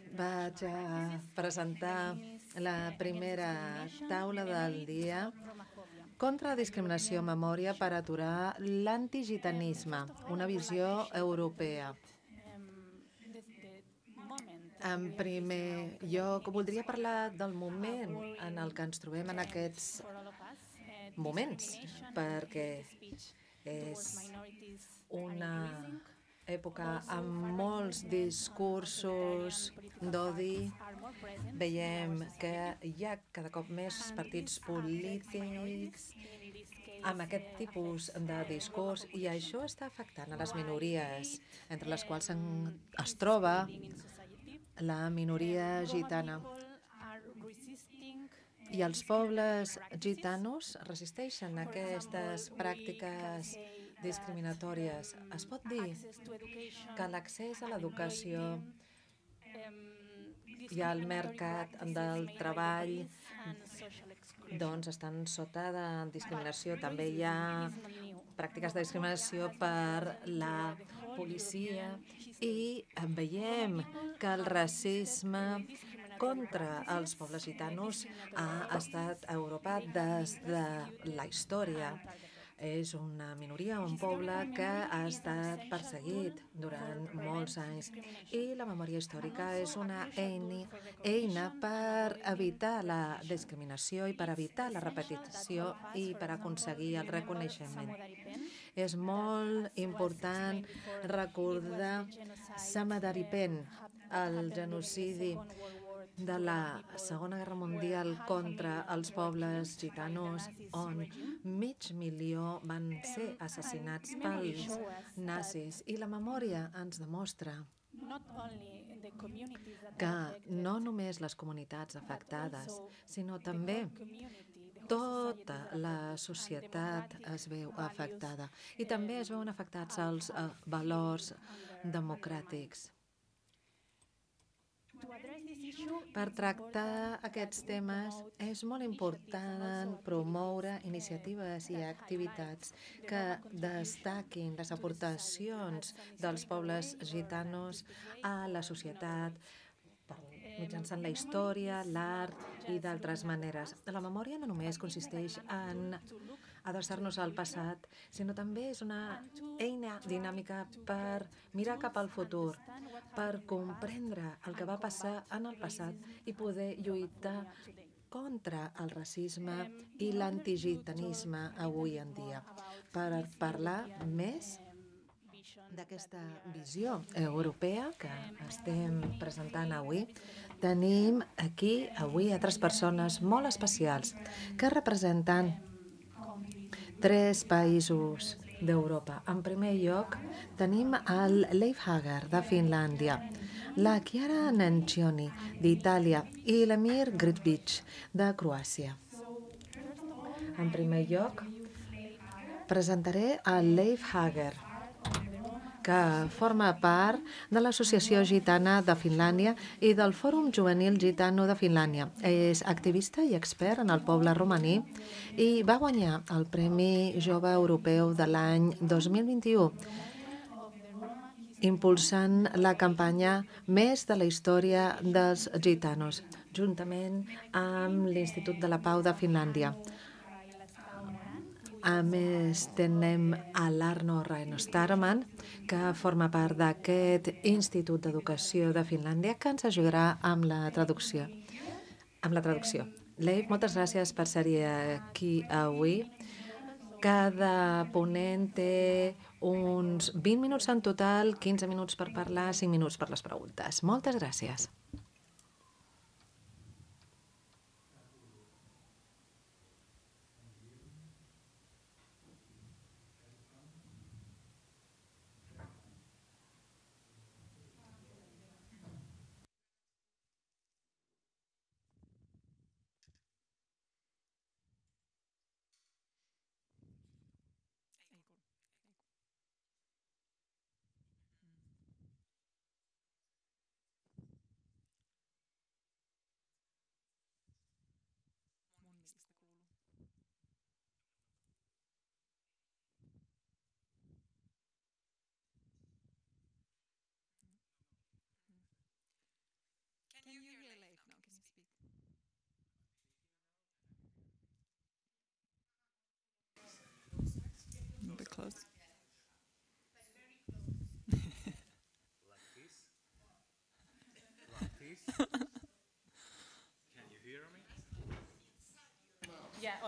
Vaig a presentar la primera taula del dia contra la discriminació memòria per aturar l'antigitanisme, una visió europea. En primer lloc, voldria parlar del moment en el que ens trobem en aquests moments, perquè és una època amb molts discursos d'odi. Veiem que hi ha cada cop més partits polítics amb aquest tipus de discurs i això està afectant a les minories, entre les quals es troba la minoria gitana. I els pobles gitanos resisteixen a aquestes pràctiques discriminatòries. Es pot dir que l'accés a l'educació i al mercat del treball estan sota de discriminació. També hi ha pràctiques de discriminació per la policia i veiem que el racisme contra els pobles gitanos ha estat a Europa des de la història. És una minoria, un poble que ha estat perseguit durant molts anys i la memòria històrica és una eina per evitar la discriminació i per evitar la repetició i per aconseguir el reconeixement. És molt important recordar Samadaripen, el genocidi de la Segona Guerra Mundial contra els pobles gitanos, on 500.000 van ser assassinats pels nazis. I la memòria ens demostra que no només les comunitats afectades, sinó també tota la societat es veu afectada i també es veuen afectats els valors democràtics. Per tractar aquests temes és molt important promoure iniciatives i activitats que destaquin les aportacions dels pobles gitanos a la societat mitjançant la història, l'art i d'altres maneres. La memòria no només consisteix en adreçar-nos al passat, sinó també és una eina dinàmica per mirar cap al futur, per comprendre el que va passar en el passat i poder lluitar contra el racisme i l'antigitanisme avui en dia. Per parlar més d'aquesta visió europea que estem presentant avui, tenim aquí avui a 3 persones molt especials que representen 3 països d'Europa. En primer lloc, tenim el Leif Hager, de Finlàndia, la Chiara Nencioni, d'Itàlia, i l'Emir Gritvic, de Croàcia. En primer lloc, presentaré el Leif Hager, que forma part de l'Associació Gitana de Finlàndia i del Fòrum Juvenil Gitano de Finlàndia. És activista i expert en el poble romaní i va guanyar el Premi Jove Europeu de l'any 2021, impulsant la campanya Més de la història dels gitanos, juntament amb l'Institut de la Pau de Finlàndia. A més, tenim a l'Arno Rainostarman, que forma part d'aquest Institut d'Educació de Finlàndia, que ens ajudarà amb la traducció. Leif, moltes gràcies per ser aquí avui. Cada ponent té uns 20 minuts en total, 15 minuts per parlar, 5 minuts per les preguntes. Moltes gràcies.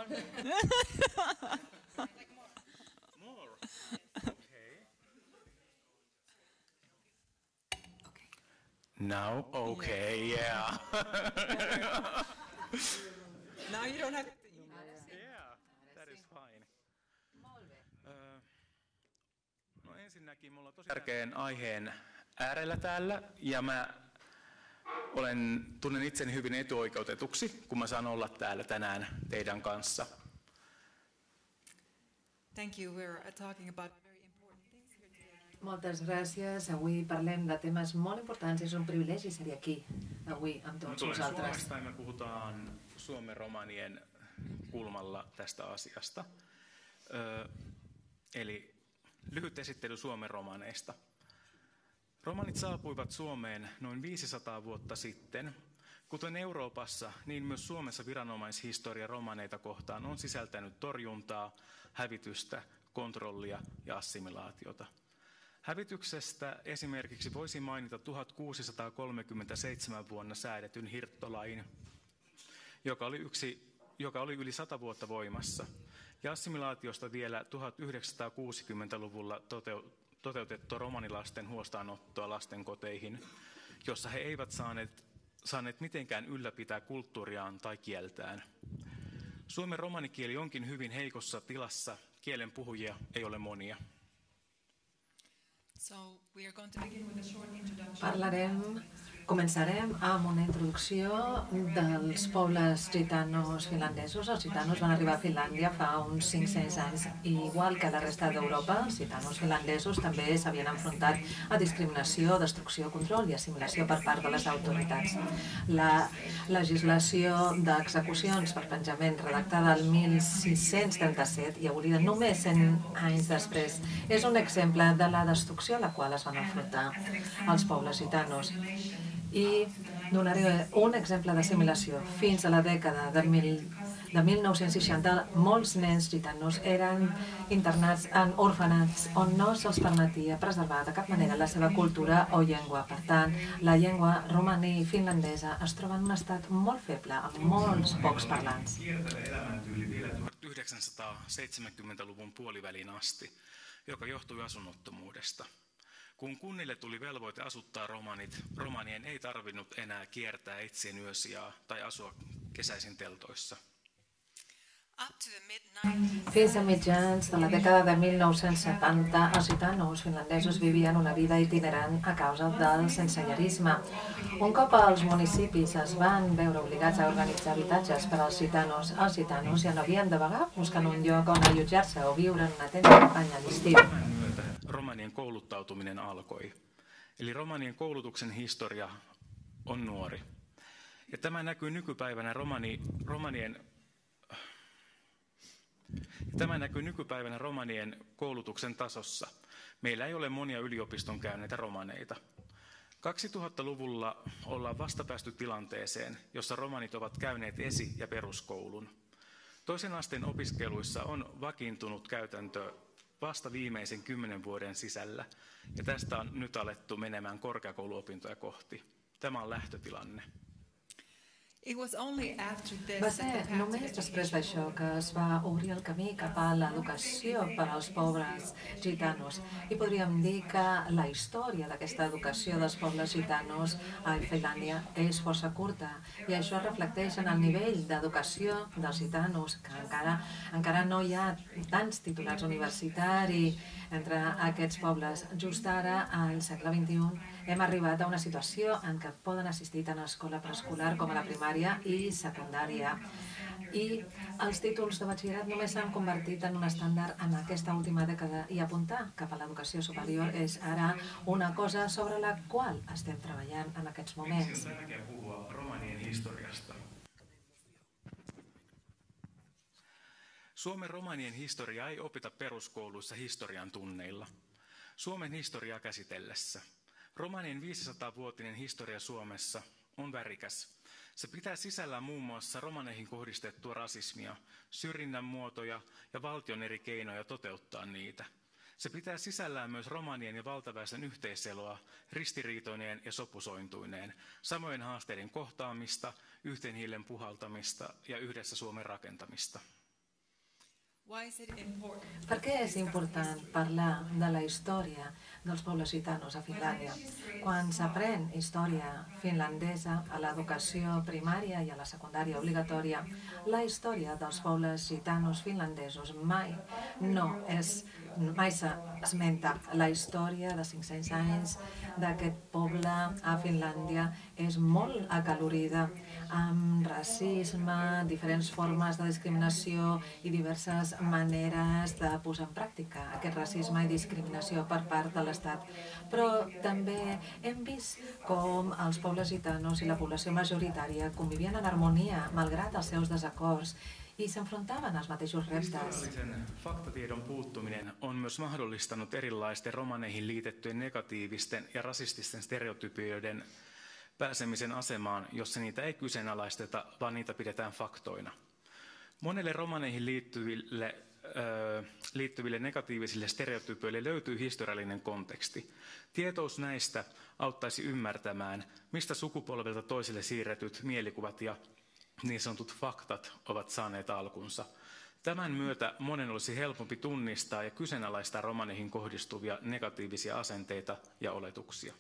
More. Okay. Now, okay, yeah. Now you don't have to. Yeah, that is fine. No ensinnäkin mulla on tosi tärkeän aiheen äärellä täällä ja tunnen itseni hyvin etuoikeutetuksi, kun mä saan olla täällä tänään teidän kanssa. Thank you. We're talking about very important things here today. Moltes gràcies. Avui parlem de temes molt importants. És un privilegi ser aquí avui amb tots vosaltres. Suomesta ja me puhutaan Suomen romanien kulmalla tästä asiasta. Eli lyhyt esittely Suomen romaneista. Romanit saapuivat Suomeen noin 500 vuotta sitten. Kuten Euroopassa, niin myös Suomessa viranomaishistoria romaneita kohtaan on sisältänyt torjuntaa, hävitystä, kontrollia ja assimilaatiota. Hävityksestä esimerkiksi voisi mainita 1637 vuonna säädetyn hirttolain, joka oli yli 100 vuotta voimassa, ja assimilaatiosta vielä 1960-luvulla toteutettua romanilasten huostaanottoa lastenkoteihin, jossa he eivät saaneet mitenkään ylläpitää kulttuuriaan tai kieltään. Suomen romanikieli onkin hyvin heikossa tilassa, kielen puhujia ei ole monia. So we are going to begin with a short introduction. Començarem amb una introducció dels pobles gitanos finlandesos. Els gitanos van arribar a Finlàndia fa uns 500 anys i igual que la resta d'Europa, els gitanos finlandesos també s'havien enfrontat a discriminació, destrucció, control i assimilació per part de les autoritats. La legislació d'execucions per penjament redactada el 1637 i abolida només 100 anys després és un exemple de la destrucció a la qual es van enfrontar els pobles gitanos. I donaré un exemple d'assimilació. Fins a la dècada de 1960, molts nens gitanos eren internats en orfenats on no se'ls permetia preservar de cap manera la seva cultura o llengua. Per tant, la llengua romaní finlandesa es troba en un estat molt feble, amb molts pocs parlants. Kiertävä elämäntyyli vielä 1970-luvun puoliväliin asti, joka johtui asunnottomuudesta. Kun kunnille tuli velvoite asuttaa romanit, romanien ei tarvinnut enää kiertää etsien yösijaa tai asua kesäisin teltoissa. Fins a mitjans de la dècada de 1970, els gitanos finlandesos vivien una vida itinerant a causa del sensellarisme. Un cop els municipis es van veure obligats a organitzar habitatges per als gitanos ja no havien de vagar buscant un lloc on allotjar-se o viure en una tenda de campanya a l'estiu. Romanien kouluttautuminen alkoi. Eli romanien koulutuksen historia on nuori. Ja tämä näkyy nykypäivänä romanien koulutuksen tasossa. Meillä ei ole monia yliopiston käyneitä romaneita. 2000-luvulla ollaan vasta päästy tilanteeseen, jossa romanit ovat käyneet esi- ja peruskoulun. Toisen asteen opiskeluissa on vakiintunut käytäntö vasta viimeisen 10 vuoden sisällä, ja tästä on nyt alettu menemään korkeakouluopintoja kohti. Tämä on lähtötilanne. Va ser només després d'això que es va obrir el camí cap a l'educació per als pobres gitanos. I podríem dir que la història d'aquesta educació dels pobles gitanos a Finlàndia és força curta i això es reflecteix en el nivell d'educació dels gitanos, que encara no hi ha tants titulats universitaris entre aquests pobles. Just ara, al segle XXI, hem arribat a una situació en què poden assistir tant a escola preescolar com a la primària i secundària. I els títols de batxillerat només s'han convertit en un estàndard en aquesta última dècada i apuntar cap a l'educació superior és ara una cosa sobre la qual estem treballant en aquests moments. Miksi on tärkeää puhua romanien historiasta? Suomen romanien historiaa ei opita peruskouluissa historian tunneilla. Suomen historiaa käsitellessä. Romanien 500-vuotinen historia Suomessa on värikäs. Se pitää sisällään muun muassa romaneihin kohdistettua rasismia, syrjinnän muotoja ja valtion eri keinoja toteuttaa niitä. Se pitää sisällään myös romanien ja valtaväestön yhteiseloa ristiriitoineen ja sopusointuineen, samojen haasteiden kohtaamista, yhteen hiilen puhaltamista ja yhdessä Suomen rakentamista. Why is it important? Per què és important parlar de la història dels pobles gitanos a Finlàndia? Quan s'aprèn història finlandesa a l'educació primària i a la secundària obligatòria, la història dels pobles gitanos finlandesos mai s'esmenta. La història de 500 anys d'aquest poble a Finlàndia és molt acolorida, amb racisme, diferents formes de discriminació i diverses maneres de posar en pràctica aquest racisme i discriminació per part de l'Estat. Però també hem vist com els pobles gitanos i la població majoritària convivien en harmonia malgrat els seus desacords i s'enfrontaven als mateixos reptes. Historiallisen faktatiedon puuttuminen on myös mahdollistanut erilaisten romaneihin liitettyjen negatiivisten ja rasististen stereotypioiden pääsemisen asemaan, jossa niitä ei kyseenalaisteta, vaan niitä pidetään faktoina. Monelle romaneihin liittyville negatiivisille stereotypioille löytyy historiallinen konteksti. Tietous näistä auttaisi ymmärtämään, mistä sukupolvelta toiselle siirretyt mielikuvat ja niin sanotut faktat ovat saaneet alkunsa. Tämän myötä monen olisi helpompi tunnistaa ja kyseenalaistaa romaneihin kohdistuvia negatiivisia asenteita ja oletuksia.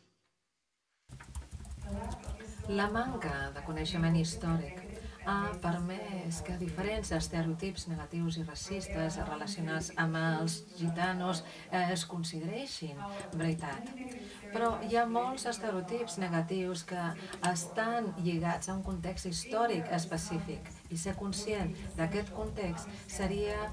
La manca de coneixement històric ha permès que diferents estereotips negatius i racistes relacionats amb els gitanos es considereixin veritat. Però hi ha molts estereotips negatius que estan lligats a un context històric específic i ser conscient d'aquest context seria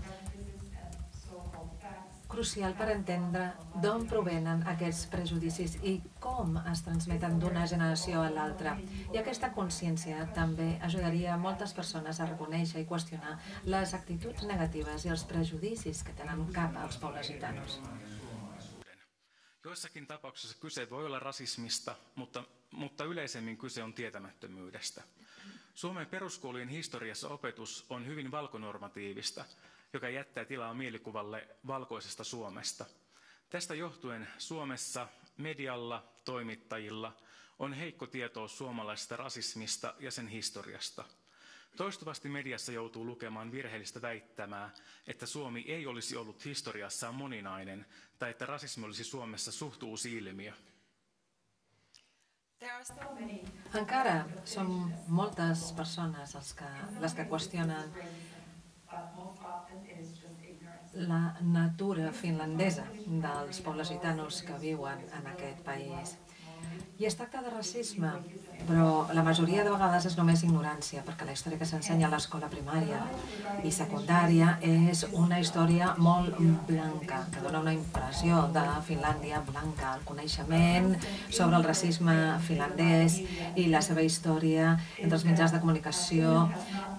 crucial per entendre d'on provenen aquests prejudicis i com es transmeten d'una generació a l'altra. I aquesta consciència també ajudaria moltes persones a reconèixer i qüestionar les actituds negatives i els prejudicis que tenen cap als pobles gitanos. Joissakin tapauksissa kyse voi olla rasismista, mutta yleisemmin kyse on tietämättömyydestä. Suomen peruskoulujen historiassa opetus on hyvin valkonormatiivista, joka jättää tilaa mielikuvalle valkoisesta Suomesta. Tästä johtuen Suomessa medialla, toimittajilla on heikko tietous suomalaisesta rasismista ja sen historiasta. Toistuvasti mediassa joutuu lukemaan virheellistä väittämää, että Suomi ei olisi ollut historiassaan moninainen tai että rasismi olisi Suomessa suht uusi ilmiö. Encara són moltes persones les que qüestionen la natura finlandesa dels pobles gitanos que viuen en aquest país. I es tracta de racisme, però la majoria de vegades és només ignorància, perquè la història que s'ensenya a l'escola primària i secundària és una història molt blanca, que dona una impressió de Finlàndia blanca. El coneixement sobre el racisme finlandès i la seva història entre els mitjans de comunicació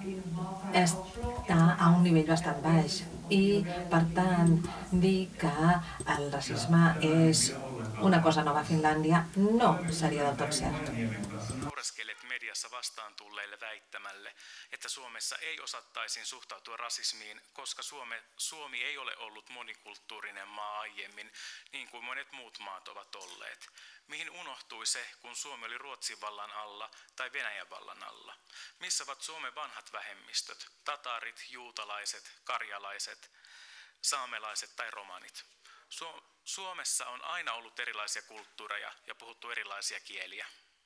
està a un nivell bastant baix. I, per tant, dir que el racisme és una cosa nova a Finlàndia no seria del tot cert. Naureskelet mediassa vastaan tulleille väittämälle, että Suomessa ei osattaisiin suhtautua rasismiin, koska Suomi ei ole ollut monikulttuurinen maa aiemmin, niin kuin monet muut maat ovat olleet. Mihin unohtui se, kun Suomi oli Ruotsin vallan alla tai Venäjän vallan alla? Missä ovat Suomen vanhat vähemmistöt, tatarit, juutalaiset, karjalaiset, saamelaiset tai romanit? Suomessa on aina ollut erilaisia kulttuureja ja puhuttu erilaisia kieliä.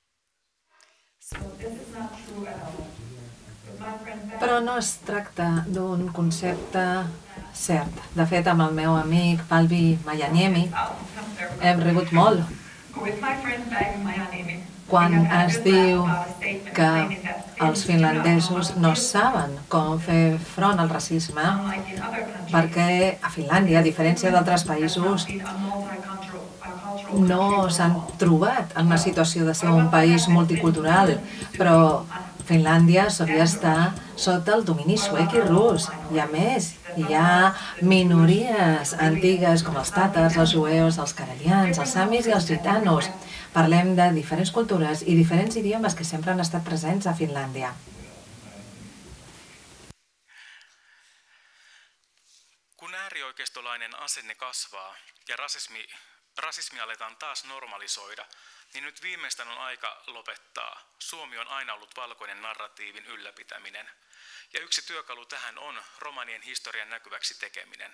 Però no es tracta d'un concepte cert. De fet, amb el meu amic Palvi Majaniemi hem rigut molt quan es diu que els finlandesos no saben com fer front al racisme perquè a Finlàndia, a diferència d'altres països, no s'han trobat en una situació de ser un país multicultural, però Finlàndia solia estar sota el domini suec i rus. I a més, hi ha minories antigues com els tàtars, els jueus, els carelians, els samis i els gitanos. Parlem de diferents cultures i diferents idiomes que sempre han estat presents a Finlàndia. Kun äärioikeistolainen asenne kasvaa ja rasismi rasismi aletaan taas normalisoida, niin nyt viimeistään on aika lopettaa. Suomi on aina ollut valkoinen narratiivin ylläpitäminen. Ja yksi työkalu tähän on romanien historian näkyväksi tekeminen.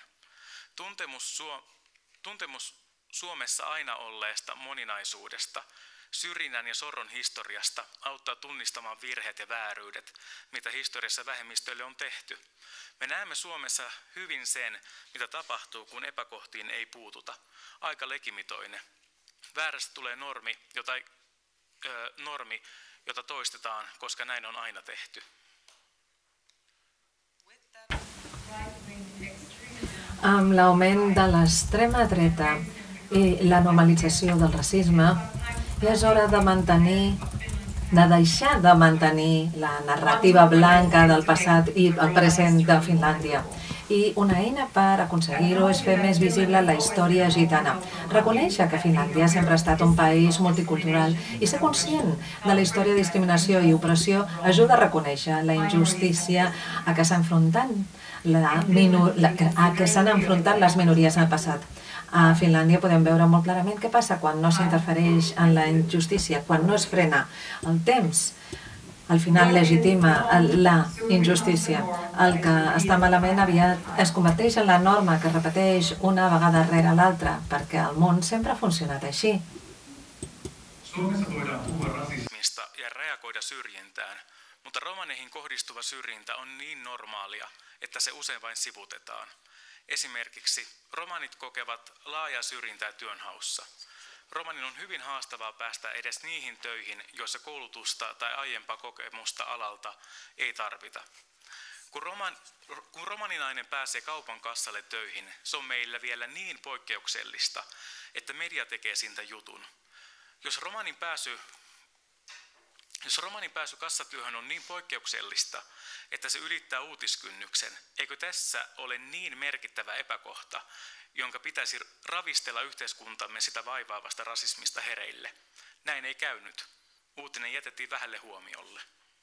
Tuntemus Suomessa aina olleesta moninaisuudesta, syrjinnän ja sorron historiasta auttaa tunnistamaan virheet ja vääryydet, mitä historiassa vähemmistöille on tehty. Me näemme Suomessa hyvin sen, mitä tapahtuu, kun epäkohtiin ei puututa. Aika legimitoinen. Väärästä tulee normi, jota toistetaan, koska näin on aina tehty. Amb l'augment de l'extrema dreta i la normalització del racisme, ja és hora de deixar de mantenir la narrativa blanca del passat i el present de Finlàndia. I una eina per aconseguir-ho és fer més visible la història gitana. Reconèixer que Finlàndia sempre ha estat un país multicultural i ser conscient de la història de discriminació i opressió ajuda a reconèixer la injustícia a què s'han enfrontat les minories en el passat. A Finlàndia podem veure molt clarament què passa quan no s'interfereix en la injustícia, quan no es frena el temps. Al final legitima la injustícia. El que està malament aviat es converteix en la norma que es repeteix una vegada rere l'altra, perquè el món sempre ha funcionat així. Suomessa voidaan puhua rasismista ja reagoida syrjintään, mutta romaneihin kohdistuva syrjintä on niin normaalia, että se usein vain sivutetaan. Esimerkiksi romanit kokevat laajaa syrjintää työnhaussa. Romanin on hyvin haastavaa päästä edes niihin töihin, joissa koulutusta tai aiempaa kokemusta alalta ei tarvita. Kun romaninainen pääsee kaupan kassalle töihin, se on meillä vielä niin poikkeuksellista, että media tekee siitä jutun. Jos romanin pääsy kassatyöhön on niin poikkeuksellista, että se ylittää uutiskynnyksen, eikö tässä ole niin merkittävä epäkohta, jonka pitäisi ravistella yhteiskuntamme sitä vaivaavasta rasismista hereille? Näin ei käynyt. Uutinen jätettiin vähälle huomiolle.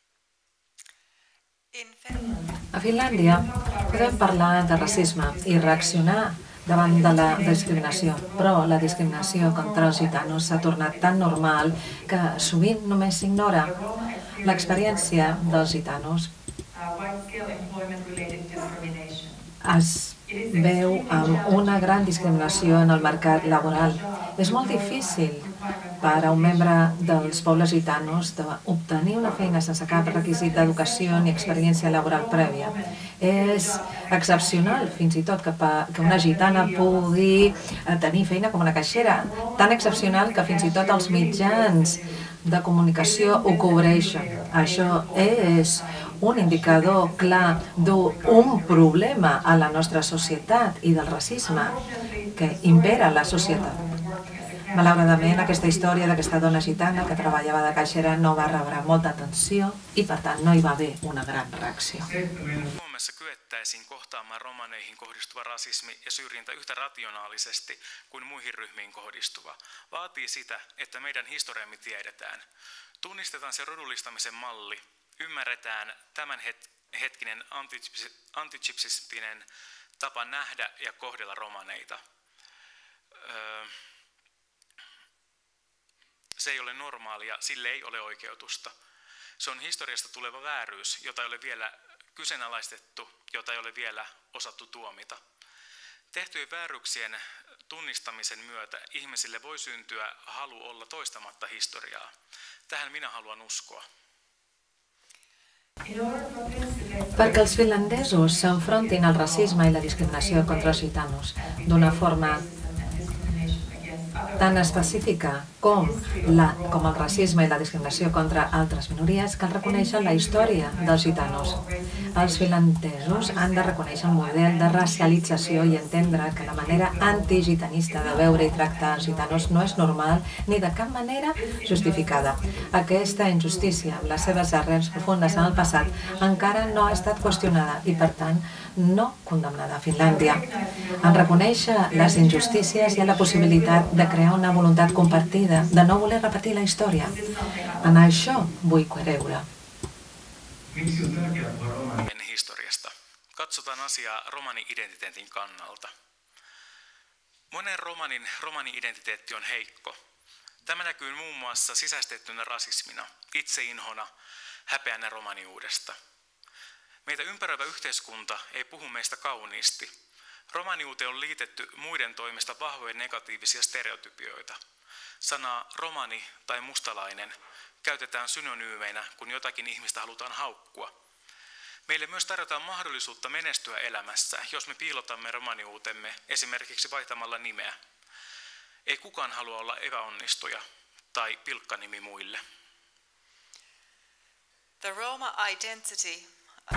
A Finlàndia podem parlar de racisme i reaccionar davant de la discriminació, però la discriminació contra els gitanos s'ha tornat tan normal que sovint només s'ignora. L'experiència dels gitanos es veu amb una gran discriminació en el mercat laboral. És molt difícil per a un membre dels pobles gitanos d'obtenir una feina sense cap requisit d'educació ni experiència laboral prèvia. És excepcional, fins i tot, que una gitana pugui tenir feina com una caixera. Tan excepcional que fins i tot els mitjans de comunicació ho cobreixen. Això és un indicador clar d'un problema a la nostra societat i del racisme que impera la societat. Malauradament, aquesta història d'aquesta dona gitana que treballava de caixera no va rebre molta atenció i, per tant, no hi va haver una gran reacció. Suomessa kyettäisiin kohtaamaan romaneihin kohdistuva rasismi ja syrjintä yhtä rationaalisesti kuin muihin ryhmiin kohdistuva. Vaatii sitä, että meidän historiamme tiedetään. Tunnistetaan se rodullistamisen malli, ymmärretään tämänhetkinen antigypsistinen tapa nähdä ja kohdella romaneita. Se ei ole normaalia, sille ei ole oikeutusta. Se on historiasta tuleva vääryys, jota ei ole vielä kyseenalaistettu, jota ei ole vielä osattu tuomita. Tehtyjen vääryyksien tunnistamisen myötä ihmisille voi syntyä halu olla toistamatta historiaa. Tähän minä haluan uskoa. Perquè els finlandesos s'enfrontin al racisme i la discriminació contra els gitanos d'una forma tan específica com el racisme i la discriminació contra altres minories, cal reconèixer la història dels gitanos. Els finlandesos han de reconèixer el model de racialització i entendre que la manera antigitanista de veure i tractar els gitanos no és normal ni de cap manera justificada. Aquesta injustícia, amb les seves arrels profundes en el passat, encara no ha estat qüestionada i, per tant, no condemnada a Finlàndia. En reconèixer les injustícies hi ha la possibilitat de crear una voluntat compartida, de no voler repetir la història. En això vull creure. Miksi on tärkeää puhua romanien historiasta? Katsotaan asiaa romani-identiteetin kannalta. Monen romani-identiteetti on heikko. Tämä näkyy muun muassa sisäistettynä rasismina, itseinhona, häpeänä romaniudesta. Meitä ympäröivä yhteiskunta ei puhu meistä kauniisti. Romaniuteen on liitetty muiden toimesta vahvoja negatiivisia stereotypioita. Sanaa romani tai mustalainen käytetään synonyymeinä, kun jotakin ihmistä halutaan haukkua. Meille myös tarjotaan mahdollisuutta menestyä elämässä, jos me piilotamme romaniutemme esimerkiksi vaihtamalla nimeä. Ei kukaan halua olla epäonnistuja tai pilkkanimi muille. The Roma identity.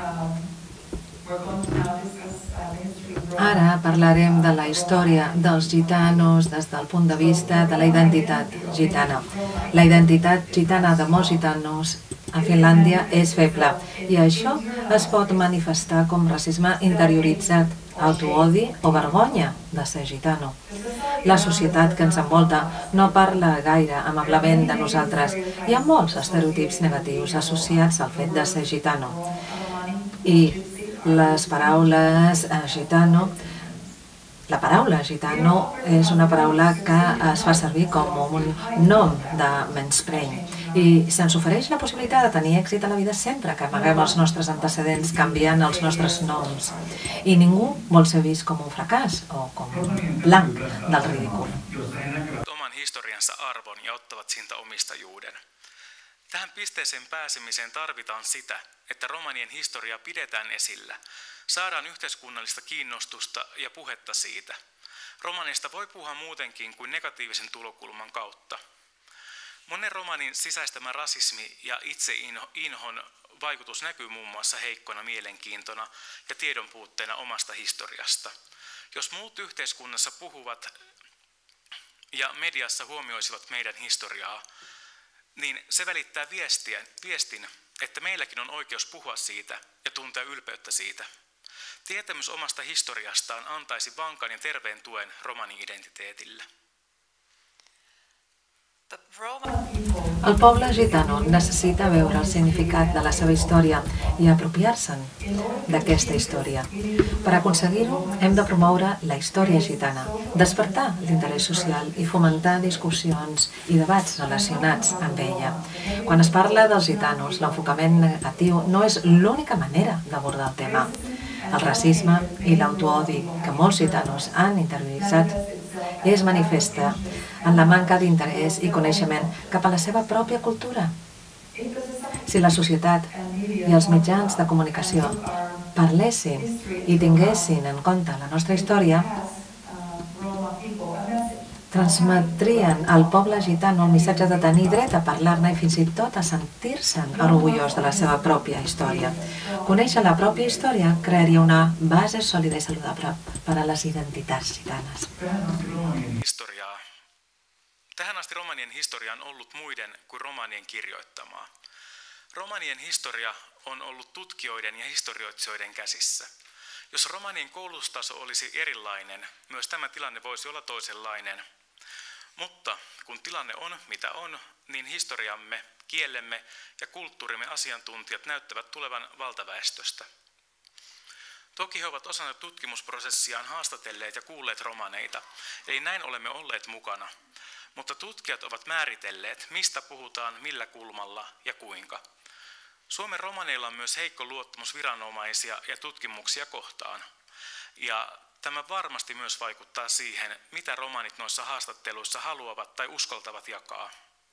Ara parlarem de la història dels gitanos des del punt de vista de la identitat gitana. La identitat gitana de molts gitanos a Finlàndia és feble i això es pot manifestar com racisme interioritzat, autoodi o vergonya de ser gitano. La societat que ens envolta no parla gaire amablement de nosaltres. Hi ha molts estereotips negatius associats al fet de ser gitano. I les paraules gitano, la paraula gitano és una paraula que es fa servir com un nom de menyspreny i se'ns ofereix la possibilitat de tenir èxit a la vida sempre que amaguem els nostres antecedents canviant els nostres noms. I ningú vol ser vist com un fracàs o com un blanc del ridícul. Oman historiansa arvon ja ottavat siitä omistajuuden. Tähän pisteeseen pääsemiseen tarvitaan sitä, että romanien historiaa pidetään esillä. Saadaan yhteiskunnallista kiinnostusta ja puhetta siitä. Romaneista voi puhua muutenkin kuin negatiivisen tulokulman kautta. Monen romanin sisäistämä rasismi ja itseinhon vaikutus näkyy muun muassa heikkona mielenkiintona ja tiedon puutteena omasta historiasta. Jos muut yhteiskunnassa puhuvat ja mediassa huomioisivat meidän historiaa, niin se välittää viestin, että meilläkin on oikeus puhua siitä ja tuntea ylpeyttä siitä. Tietämys omasta historiastaan antaisi vankan ja terveen tuen romani-identiteetille. El poble gitano necessita veure el significat de la seva història i apropiar-se'n d'aquesta història. Per aconseguir-ho, hem de promoure la història gitana, despertar l'interès social i fomentar discussions i debats relacionats amb ella. Quan es parla dels gitanos, l'enfocament negatiu no és l'única manera d'abordar el tema. El racisme i l'autoodi que molts gitanos han interioritzat es manifesta en la manca d'interès i coneixement cap a la seva pròpia cultura. Si la societat i els mitjans de comunicació parlessin i tinguessin en compte la nostra història, transmetrien al poble gitano el missatge de tenir dret a parlar-ne i fins i tot a sentir-se'n orgullós de la seva pròpia història. Conèixer la pròpia història crearia una base sòlida i saludable per a les identitats gitanes. Tähän asti romanien historia on ollut muiden kuin romanien kirjoittamaa. Romanien historia on ollut tutkijoiden ja historioitsijoiden käsissä. Jos romanien koulutustaso olisi erilainen, myös tämä tilanne voisi olla toisenlainen. Mutta kun tilanne on mitä on, niin historiamme, kielemme ja kulttuurimme asiantuntijat näyttävät tulevan valtaväestöstä. Toki he ovat osana tutkimusprosessiaan haastatelleet ja kuulleet romaneita, eli näin olemme olleet mukana. Mutta tutkijat ovat määritelleet, mistä puhutaan, millä kulmalla ja kuinka. Suomen romaneilla on myös heikko luottamus viranomaisia ja tutkimuksia kohtaan. Ja tämä varmasti myös vaikuttaa siihen, mitä romanit noissa haastatteluissa haluavat tai uskaltavat jakaa.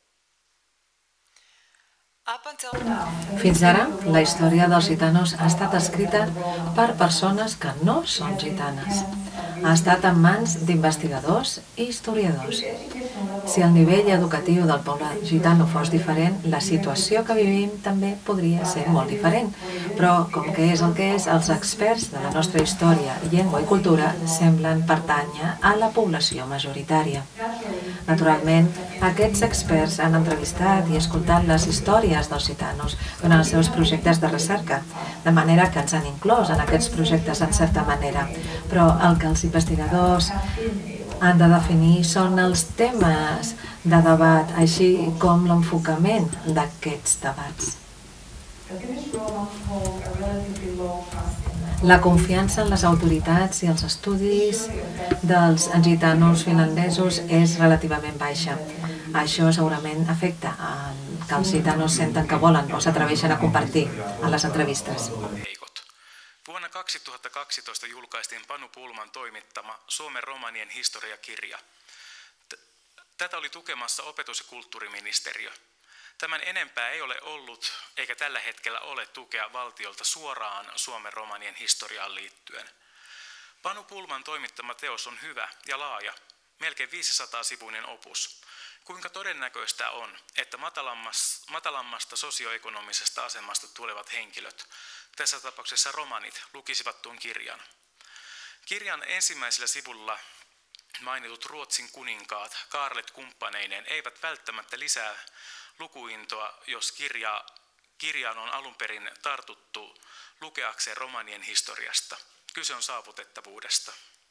Fins ara, la història dels gitanos ha estat escrita per persones que no són gitanes. Ha estat en mans d'investigadors i historiadors. Si el nivell educatiu del poble gitano fos diferent, la situació que vivim també podria ser molt diferent. Però, com que és el que és, els experts de la nostra història, llengua i cultura semblen pertànyer a la població majoritària. Naturalment, aquests experts han entrevistat i escoltat les històries dels gitanos durant els seus projectes de recerca, de manera que ens han inclòs en aquests projectes en certa manera. Però el que els investigadors han de definir són els temes de debat, així com l'enfocament d'aquests debats. La confiança en les autoritats i els estudis dels gitanos finlandesos és relativament baixa. Això segurament afecta que els gitanos senten que volen o s'atreveixen a compartir a les entrevistes. Vuonna 2012 julkaistiin Panu Pulman toimittama Suomen romanien historiakirja. Tätä oli tukemassa opetus- ja kulttuuriministeriö. Tämän enempää ei ole ollut, eikä tällä hetkellä ole tukea valtiolta suoraan Suomen romanien historiaan liittyen. Panu Pulman toimittama teos on hyvä ja laaja, melkein 500-sivuinen opus. Kuinka todennäköistä on, että matalammasta sosioekonomisesta asemasta tulevat henkilöt, tässä tapauksessa romanit, lukisivat tuon kirjan? Kirjan ensimmäisellä sivulla mainitut Ruotsin kuninkaat, kaarlet kumppaneineen, eivät välttämättä lisää lukuintoa, jos kirjaan on alun perin tartuttu lukeakseen romanien historiasta. Kyse on saavutettavuudesta.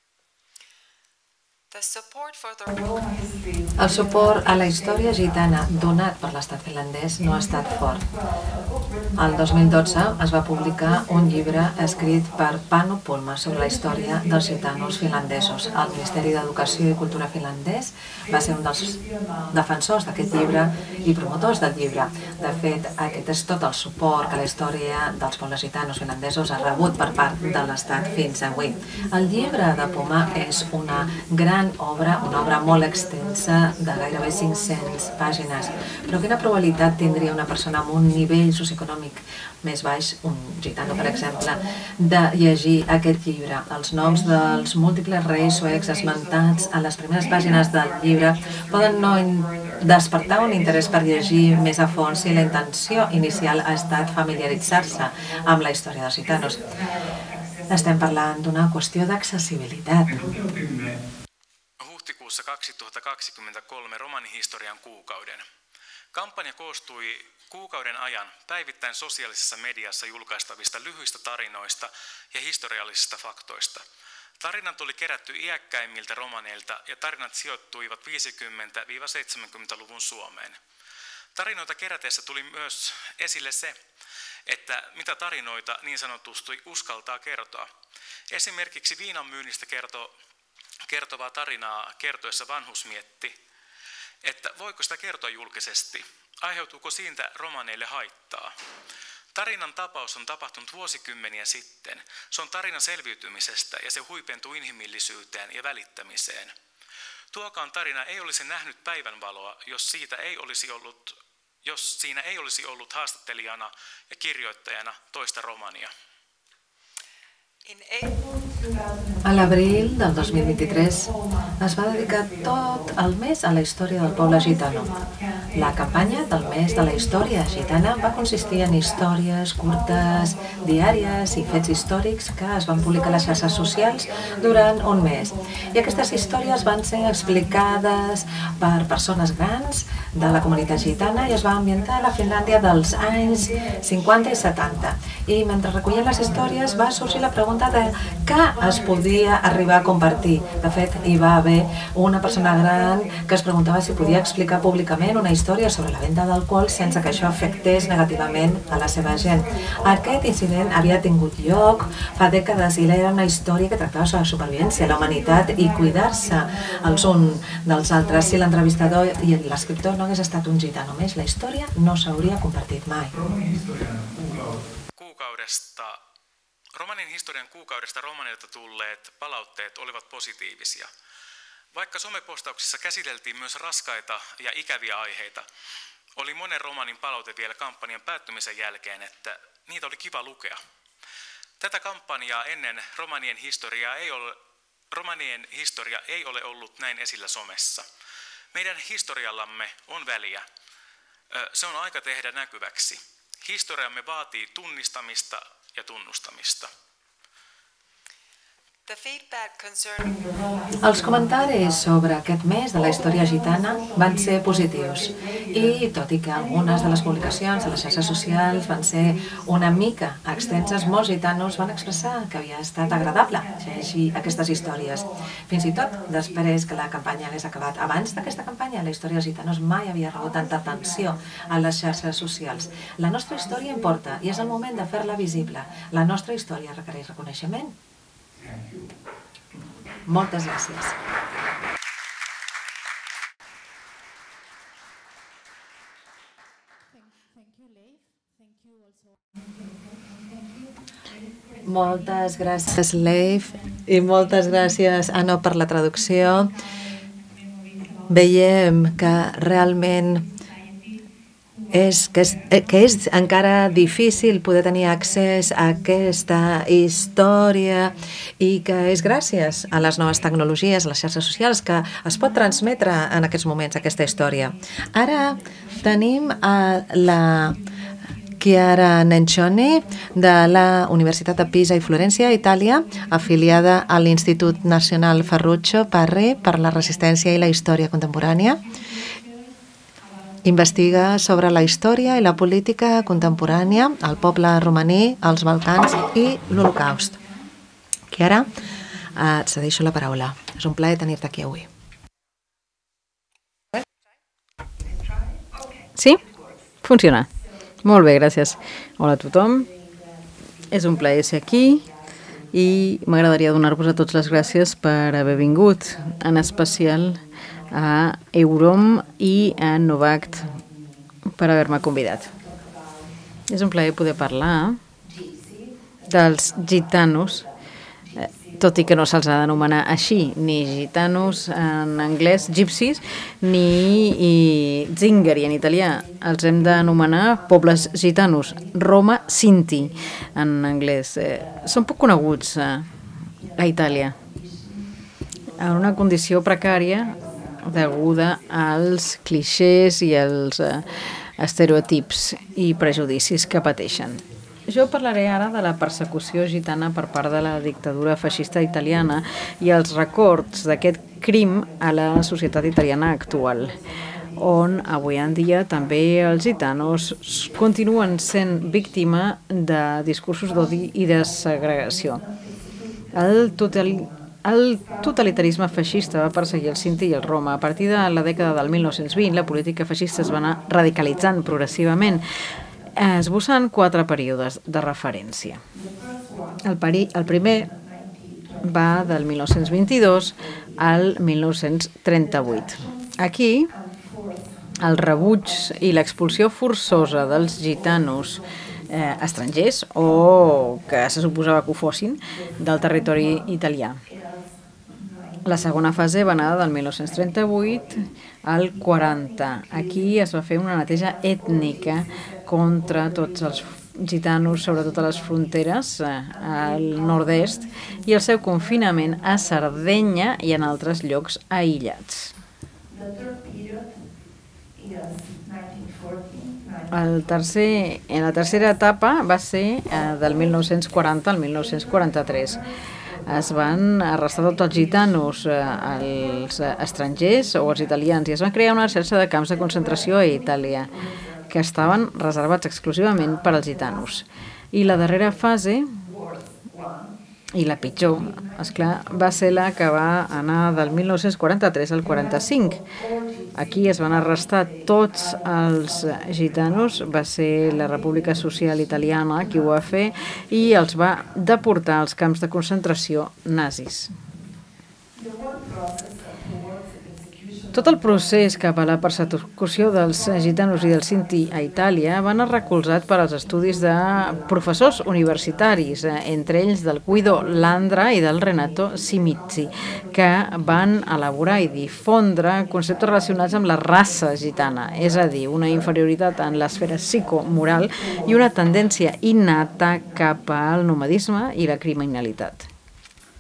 El suport a la història gitana donat per l'estat finlandès no ha estat fort. El 2012 es va publicar un llibre escrit per Panu Pulman sobre la història dels gitanos finlandesos. El Ministeri d'Educació i Cultura finlandès va ser un dels defensors d'aquest llibre i promotors del llibre. De fet, aquest és tot el suport que la història dels pobles gitanos finlandesos ha rebut per part de l'estat fins avui. El llibre de Pulman és una gran obra, una obra molt extensa de gairebé 500 pàgines. Però quina probabilitat tindria una persona amb un nivell socioeconòmic més baix, un gitano per exemple, de llegir aquest llibre? Els noms dels múltiples reis suecs esmentats a les primeres pàgines del llibre poden no despertar un interès per llegir més a fons si la intenció inicial ha estat familiaritzar-se amb la història dels gitanos. Estem parlant d'una qüestió d'accessibilitat. Huhtikuussa 2023 romanihistorian kuukauden. Kampanja koostui kuukauden ajan päivittäin sosiaalisessa mediassa julkaistavista lyhyistä tarinoista ja historiallisista faktoista. Tarinat oli kerätty iäkkäimmiltä romaneilta ja tarinat sijoittuivat 50-70-luvun Suomeen. Tarinoita kerätessä tuli myös esille se, että mitä tarinoita niin sanotusti uskaltaa kertoa. Esimerkiksi viinan myynnistä kertovaa tarinaa kertoessa vanhus mietti, että voiko sitä kertoa julkisesti, aiheutuuko siitä romaneille haittaa. Tarinan tapaus on tapahtunut vuosikymmeniä sitten. Se on tarina selviytymisestä ja se huipentuu inhimillisyyteen ja välittämiseen. Tuokaan tarina ei olisi nähnyt päivänvaloa, jos siinä ei olisi ollut haastattelijana ja kirjoittajana toista romania. A l'abril del 2023 es va dedicar tot el mes a la història del poble gitano. La campanya del mes de la història gitana va consistir en històries curtes, diàries i fets històrics que es van publicar a les xarxes socials durant un mes. I aquestes històries van ser explicades per persones grans de la comunitat gitana i es va ambientar a la Finlàndia dels anys 50 i 70. I mentre recollien les històries va sorgir la pregunta de què es podia arribar a compartir. De fet, hi va haver una persona gran que es preguntava si podia explicar públicament una història sobre la venda d'alcohol sense que això afectés negativament a la seva gent. Aquest incident havia tingut lloc fa dècades i era una història que tractava sobre la supervivència, la humanitat i cuidar-se els uns dels altres. Si l'entrevistador i l'escriptor no hagués estat un gitano més, la història no s'hauria compartit mai. Romanin historian kuukaudesta romanilta tulleet palautteet olivat positiivisia. Vaikka somepostauksissa käsiteltiin myös raskaita ja ikäviä aiheita, oli monen romanin palaute vielä kampanjan päättymisen jälkeen, että niitä oli kiva lukea. Tätä kampanjaa ennen romanien historia ei ole ollut näin esillä somessa. Meidän historiallamme on väliä. Se on aika tehdä näkyväksi. Historiamme vaatii tunnistamista ja tunnustamista. The feedback concerning Els comentaris sobre aquest mes de la història gitana van ser positius i, tot i que algunes de les publicacions a les xarxes socials van ser una mica extenses, molts gitanos van expressar que havia estat agradable llegir aquestes històries. Fins i tot després que la campanya hagués acabat. Abans d'aquesta campanya, la història dels gitanos mai havia rebut tanta atenció a les xarxes socials. La nostra història importa i és el moment de fer-la visible. La nostra història requereix reconeixement. Moltes gràcies. Moltes gràcies, Leif, i moltes gràcies, Anna, per la traducció. Veiem que realment és encara difícil poder tenir accés a aquesta història i que és gràcies a les noves tecnologies, a les xarxes socials, que es pot transmetre en aquests moments aquesta història. Ara tenim a la Chiara Nencioni de la Universitat de Pisa i Florència, Itàlia, afiliada a l'Institut Nacional Ferruccio Parri per la resistència i la història contemporània. Investiga sobre la història i la política contemporània, el poble romaní, els Balcans i l'Holocaust. Chiara, et cedeixo la paraula. És un plaer tenir-te aquí avui. Sí? Funciona. Molt bé, gràcies. Hola a tothom. És un plaer ser aquí i m'agradaria donar-vos a tots les gràcies per haver vingut, en especial a Eurom i a Novact per haver-me convidat. És un plaer poder parlar dels gitanos, tot i que no se'ls ha d'anomenar així, ni gitanos en anglès, gypsies, ni zingari en italià. Els hem d'anomenar pobles gitanos, Roma Sinti en anglès. Són poc coneguts a Itàlia, en una condició precària deguda als clixés i als estereotips i prejudicis que pateixen. Jo parlaré ara de la persecució gitana per part de la dictadura feixista italiana i els records d'aquest crim a la societat italiana actual, on avui en dia també els gitanos continuen sent víctima de discursos d'odi i de segregació. El totalitarisme feixista va perseguir el Sinti i el Roma. A partir de la dècada del 1920, la política feixista es va anar radicalitzant progressivament, esbossant 4 períodes de referència. El primer va del 1922 al 1938. Aquí, el rebuig i l'expulsió forçosa dels gitanos estrangers, o que se suposava que ho fossin, del territori italià. La segona fase va anar del 1938 al 40. Aquí es va fer una neteja ètnica contra tots els gitanos, sobretot a les fronteres, al nord-est, i el seu confinament a Sardenya i en altres llocs aïllats. La tercera etapa va ser del 1940 al 1943. Es van arrestar tots els gitanos, els estrangers o els italians, i es van crear una xarxa de camps de concentració a Itàlia que estaven reservats exclusivament per als gitanos. I la darrera fase, i la pitjor, esclar, va ser la que va anar del 1943 al 45. Aquí es van arrestar tots els gitanos, va ser la República Social Italiana qui ho va fer, i els va deportar als camps de concentració nazis. Tot el procés cap a la persecució dels gitanos i dels Sinti a Itàlia va anar recolzat per als estudis de professors universitaris, entre ells del Guido Landra i del Renato Simizzi, que van elaborar i difondre conceptes relacionats amb la raça gitana, és a dir, una inferioritat en l'esfera psicomoral i una tendència innata cap al nomadisme i la criminalitat.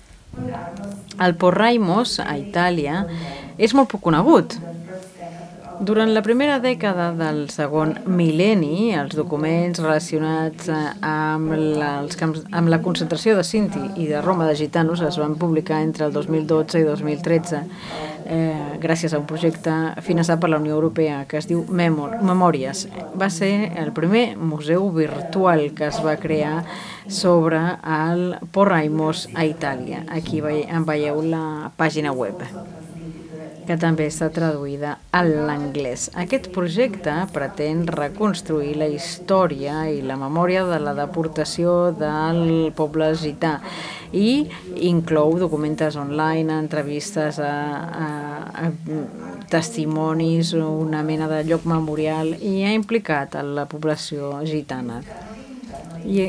El Porraimos, a Itàlia, és molt poc conegut. Durant la primera dècada del segon mil·lenni, els documents relacionats amb la concentració de Sinti i de Roma de gitanos es van publicar entre el 2012 i 2013 gràcies a un projecte finançat per la Unió Europea que es diu Memòries. Va ser el primer museu virtual que es va crear sobre el Porraimos a Itàlia. Aquí en veieu la pàgina web, que també està traduïda a l'anglès. Aquest projecte pretén reconstruir la història i la memòria de la deportació del poble gità i inclou documents online, entrevistes, testimonis, una mena de lloc memorial i ha implicat a la població gitana. I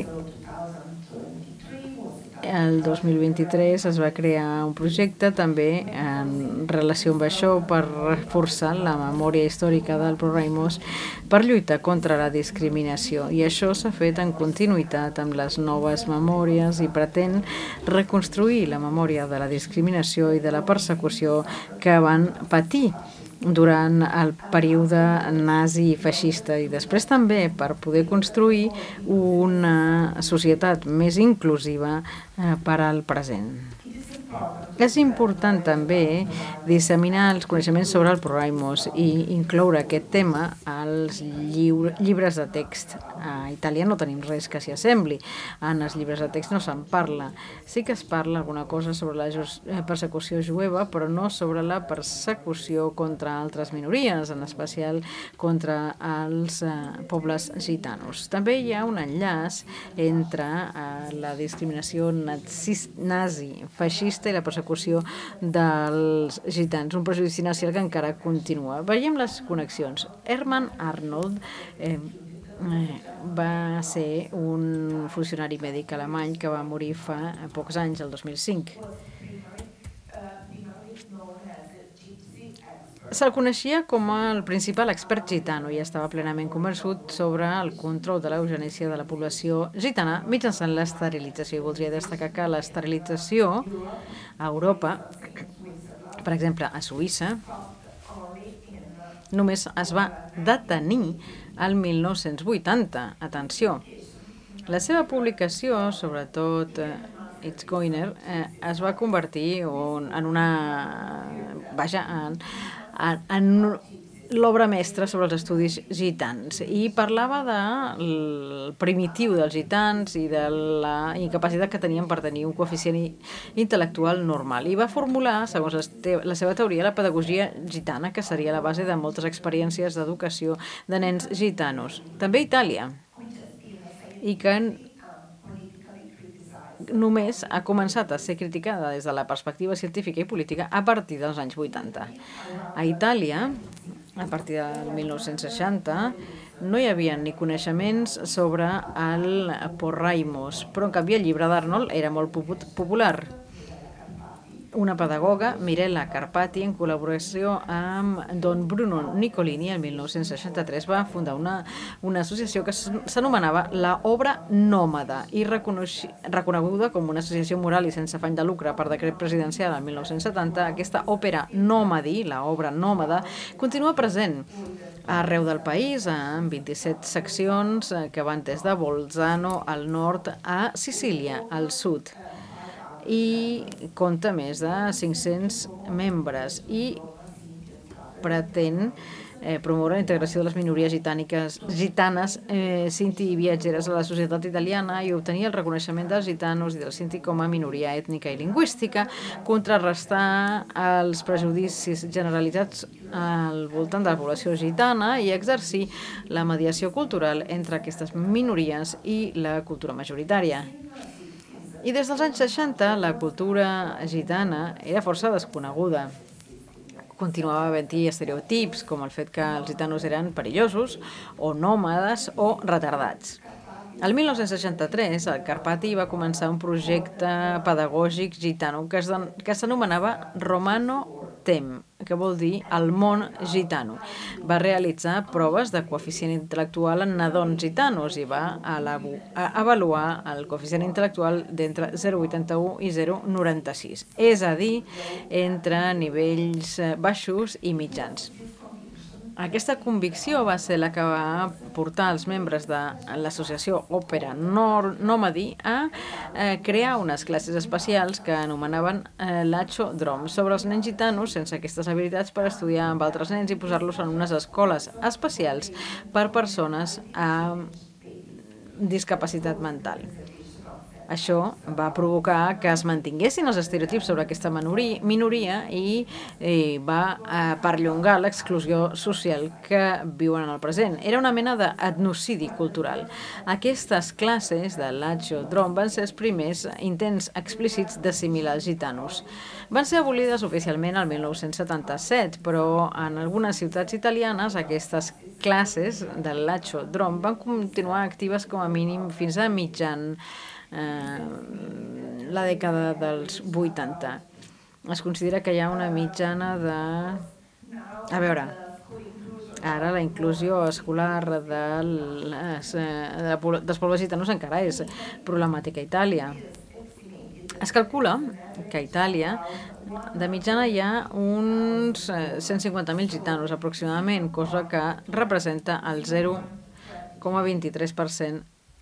el 2023 es va crear un projecte també en relació amb això per reforçar la memòria històrica del Porraimos per lluitar contra la discriminació. I això s'ha fet en continuïtat amb les noves memòries i pretén reconstruir la memòria de la discriminació i de la persecució que van patir durant el període nazi i feixista i després també per poder construir una societat més inclusiva per al present. És important també disseminar els coneixements sobre el Porraimos i incloure aquest tema als llibres de text. A Itàlia no tenim res que s'hi assembli. En els llibres de text no se'n parla. Sí que es parla alguna cosa sobre la persecució jueva, però no sobre la persecució contra altres minories, en especial contra els pobles gitanos. També hi ha un enllaç entre la discriminació nazi, feixista i la persecució dels gitans, un prejudici nacional que encara continua. Veiem les connexions. Hermann Arnold va ser un funcionari mèdic alemany que va morir fa pocs anys, el 2005. Se'l coneixia com el principal expert gitano i estava plenament convençut sobre el control de l'eugenèsia de la població gitana mitjançant l'esterilització. I voldria destacar que l'esterilització a Europa, per exemple a Suïssa, només es va detenir al 1980. Atenció! La seva publicació, sobretot It's Goiner, es va convertir en una... Vaja, en l'obra mestra sobre els estudis gitans i parlava del primitiu dels gitans i de la incapacitat que tenien per tenir un coeficient intel·lectual normal i va formular, segons la seva teoria, la pedagogia gitana, que seria la base de moltes experiències d'educació de nens gitanos. També a Itàlia, i que només ha començat a ser criticada des de la perspectiva científica i política a partir dels anys 80. A Itàlia, a partir del 1960, no hi havia ni coneixements sobre el Porraimos, però en canvi el llibre d'Arnold era molt popular. Una pedagoga, Mirella Carpati, en col·laboració amb Don Bruno Nicolini, el 1963 va fundar una associació que s'anomenava la Obra Nòmada i reconeguda com una associació moral i sense afany de lucre per decret presidencial el 1970. Aquesta òpera nòmadi, la Obra Nòmada, continua present arreu del país, amb 27 seccions que van des de Bolzano al nord a Sicília, al sud. I compta més de 500 membres i pretén promoure la integració de les minories gitanes, sinti i viatgeres a la societat italiana i obtenir el reconeixement dels gitanos i dels sinti com a minoria ètnica i lingüística, contrarrestar els prejudicis generalitzats al voltant de la població gitana i exercir la mediació cultural entre aquestes minories i la cultura majoritària. I des dels anys 60 la cultura gitana era força desconeguda. Continuava havent-hi estereotips, com el fet que els gitanos eren perillosos, o nòmades, o retardats. El 1963, el Carpati va començar un projecte pedagògic gitano que s'anomenava Romano Tem, que vol dir el món gitano. Va realitzar proves de coeficient intel·lectual en nadons gitanos i va avaluar el coeficient intel·lectual d'entre 0,81 i 0,96, és a dir, entre nivells baixos i mitjans. Aquesta convicció va ser la que va portar els membres de l'associació Òpera Nòmadi a crear unes classes especials que anomenaven Lacho Drom sobre els nens gitanos sense aquestes habilitats per estudiar amb altres nens i posar-los en unes escoles especials per persones amb discapacitat mental. Això va provocar que es mantinguessin els estereotips sobre aquesta minoria i va perllongar l'exclusió social que viuen en el present. Era una mena d'etnocidi cultural. Aquestes classes de Lacho Drom van ser els primers intents explícits d'assimilar els gitanos. Van ser abolides oficialment el 1977, però en algunes ciutats italianes aquestes classes de Lacho Drom van continuar actives com a mínim fins a mitjan la dècada dels 80. Es considera que hi ha una mitjana de... A veure, ara la inclusió escolar dels pobles gitanos encara és problemàtica a Itàlia. Es calcula que a Itàlia de mitjana hi ha uns 150.000 gitanos aproximadament, cosa que representa el 0,23%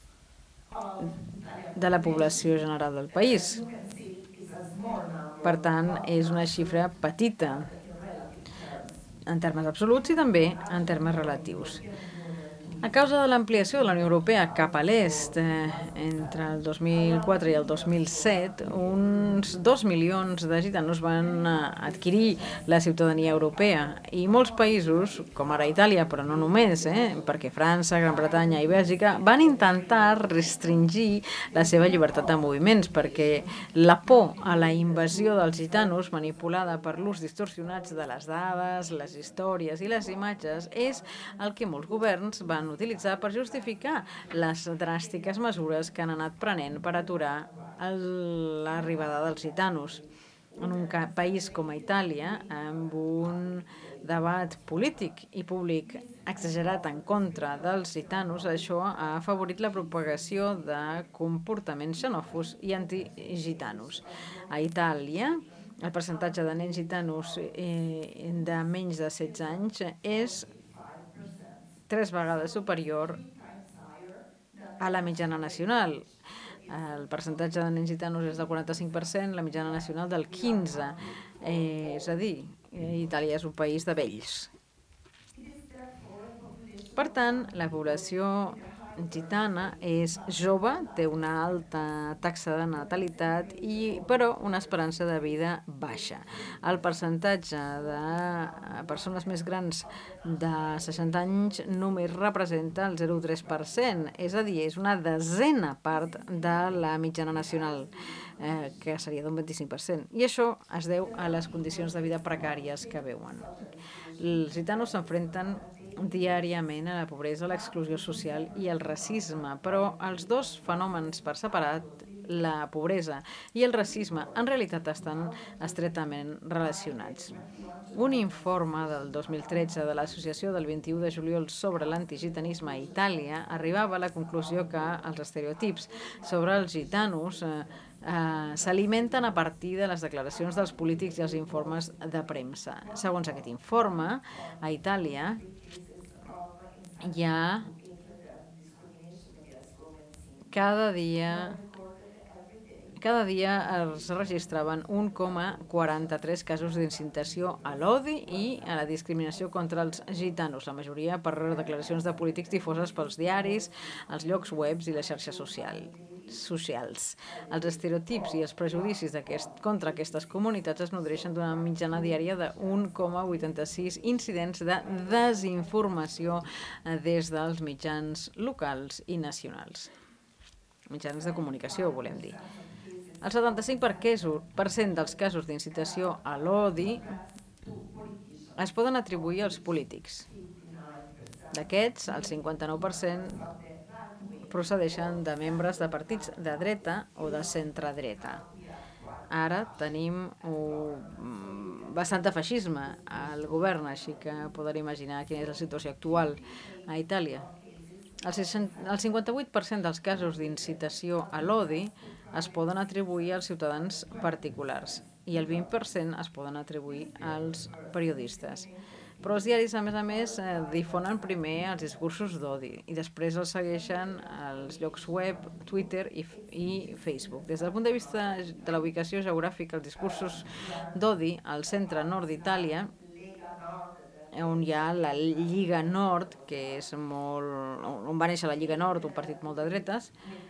de la població general del país. Per tant, és una xifra petita en termes absoluts i també en termes relatius. A causa de l'ampliació de la Unió Europea cap a l'est entre el 2004 i el 2007, uns 2 milions de gitanos van adquirir la ciutadania europea i molts països, com ara Itàlia, però no només, perquè França, Gran Bretanya i Bèlgica, van intentar restringir la seva llibertat de moviments perquè la por a la invasió dels gitanos, manipulada per l'ús distorsionat de les dades, les històries i les imatges, és el que molts governs van utilitzar per justificar les dràstiques mesures que han anat prenent per aturar l'arribada dels gitanos. En un país com a Itàlia, amb un debat polític i públic exagerat en contra dels gitanos, això ha afavorit la propagació de comportaments xenòfobs i antigitanos. A Itàlia, el percentatge de nens gitanos de menys de 16 anys és 3 vegades superior a la mitjana nacional. El percentatge de nens gitanos és del 45%, la mitjana nacional del 15%. És a dir, Itàlia és un país de vells. Per tant, la població gitana és jove, té una alta taxa de natalitat, però una esperança de vida baixa. El percentatge de persones més grans de 60 anys només representa el 0,3%, és a dir, és una desena part de la mitjana nacional, que seria d'un 25%. I això es deu a les condicions de vida precàries que veuen. Els gitanos s'enfrenten diàriament a la pobresa, l'exclusió social i el racisme, però els dos fenòmens per separat, la pobresa i el racisme, en realitat estan estretament relacionats. Un informe del 2013 de l'Associació del 21 de juliol sobre l'antigitanisme a Itàlia arribava a la conclusió que els estereotips sobre els gitanos s'alimenten a partir de les declaracions dels polítics i els informes de premsa. Segons aquest informe, a Itàlia hi ha cada dia es registraven 1,43 casos d'incitació a l'odi i a la discriminació contra els gitanos, la majoria per declaracions de polítics difoses pels diaris, els llocs webs i les xarxes socials. Els estereotips i els prejudicis contra aquestes comunitats es nodreixen d'una mitjana diària de 1,86 incidents de desinformació des dels mitjans locals i nacionals. Mitjans de comunicació, volem dir. El 75% dels casos d'incitació a l'odi es poden atribuir als polítics. D'aquests, el 59% procedeixen de membres de partits de dreta o de centredreta. Ara tenim bastant de feixisme al govern, així que podeu imaginar quina és la situació actual a Itàlia. El 58% dels casos d'incitació a l'odi es poden atribuir als ciutadans particulars i el 20% es poden atribuir als periodistes. Però els diaris, a més, difonen primer els discursos d'odi i després els segueixen als llocs web, Twitter i Facebook. Des del punt de vista de la ubicació geogràfica, els discursos d'odi al centre-nord d'Itàlia, on hi ha la Lliga Nord, que és on va néixer la Lliga Nord, un partit molt de dretes,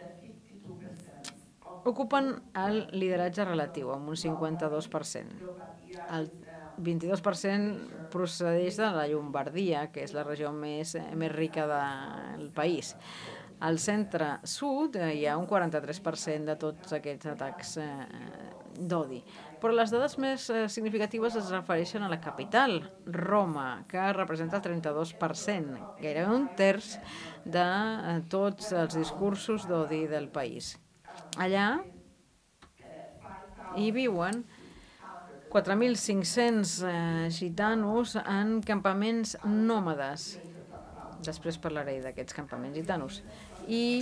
ocupen el lideratge relatiu, amb un 52%. El 22% procedeix de la Llombardia, que és la regió més rica del país. Al centre-sud hi ha un 43% de tots aquests atacs d'odi. Però les dades més significatives es refereixen a la capital, Roma, que representa el 32%, gairebé un terç de tots els discursos d'odi del país. Allà hi viuen 4.500 gitanos en campaments nòmades. Després parlaré d'aquests campaments gitanos. I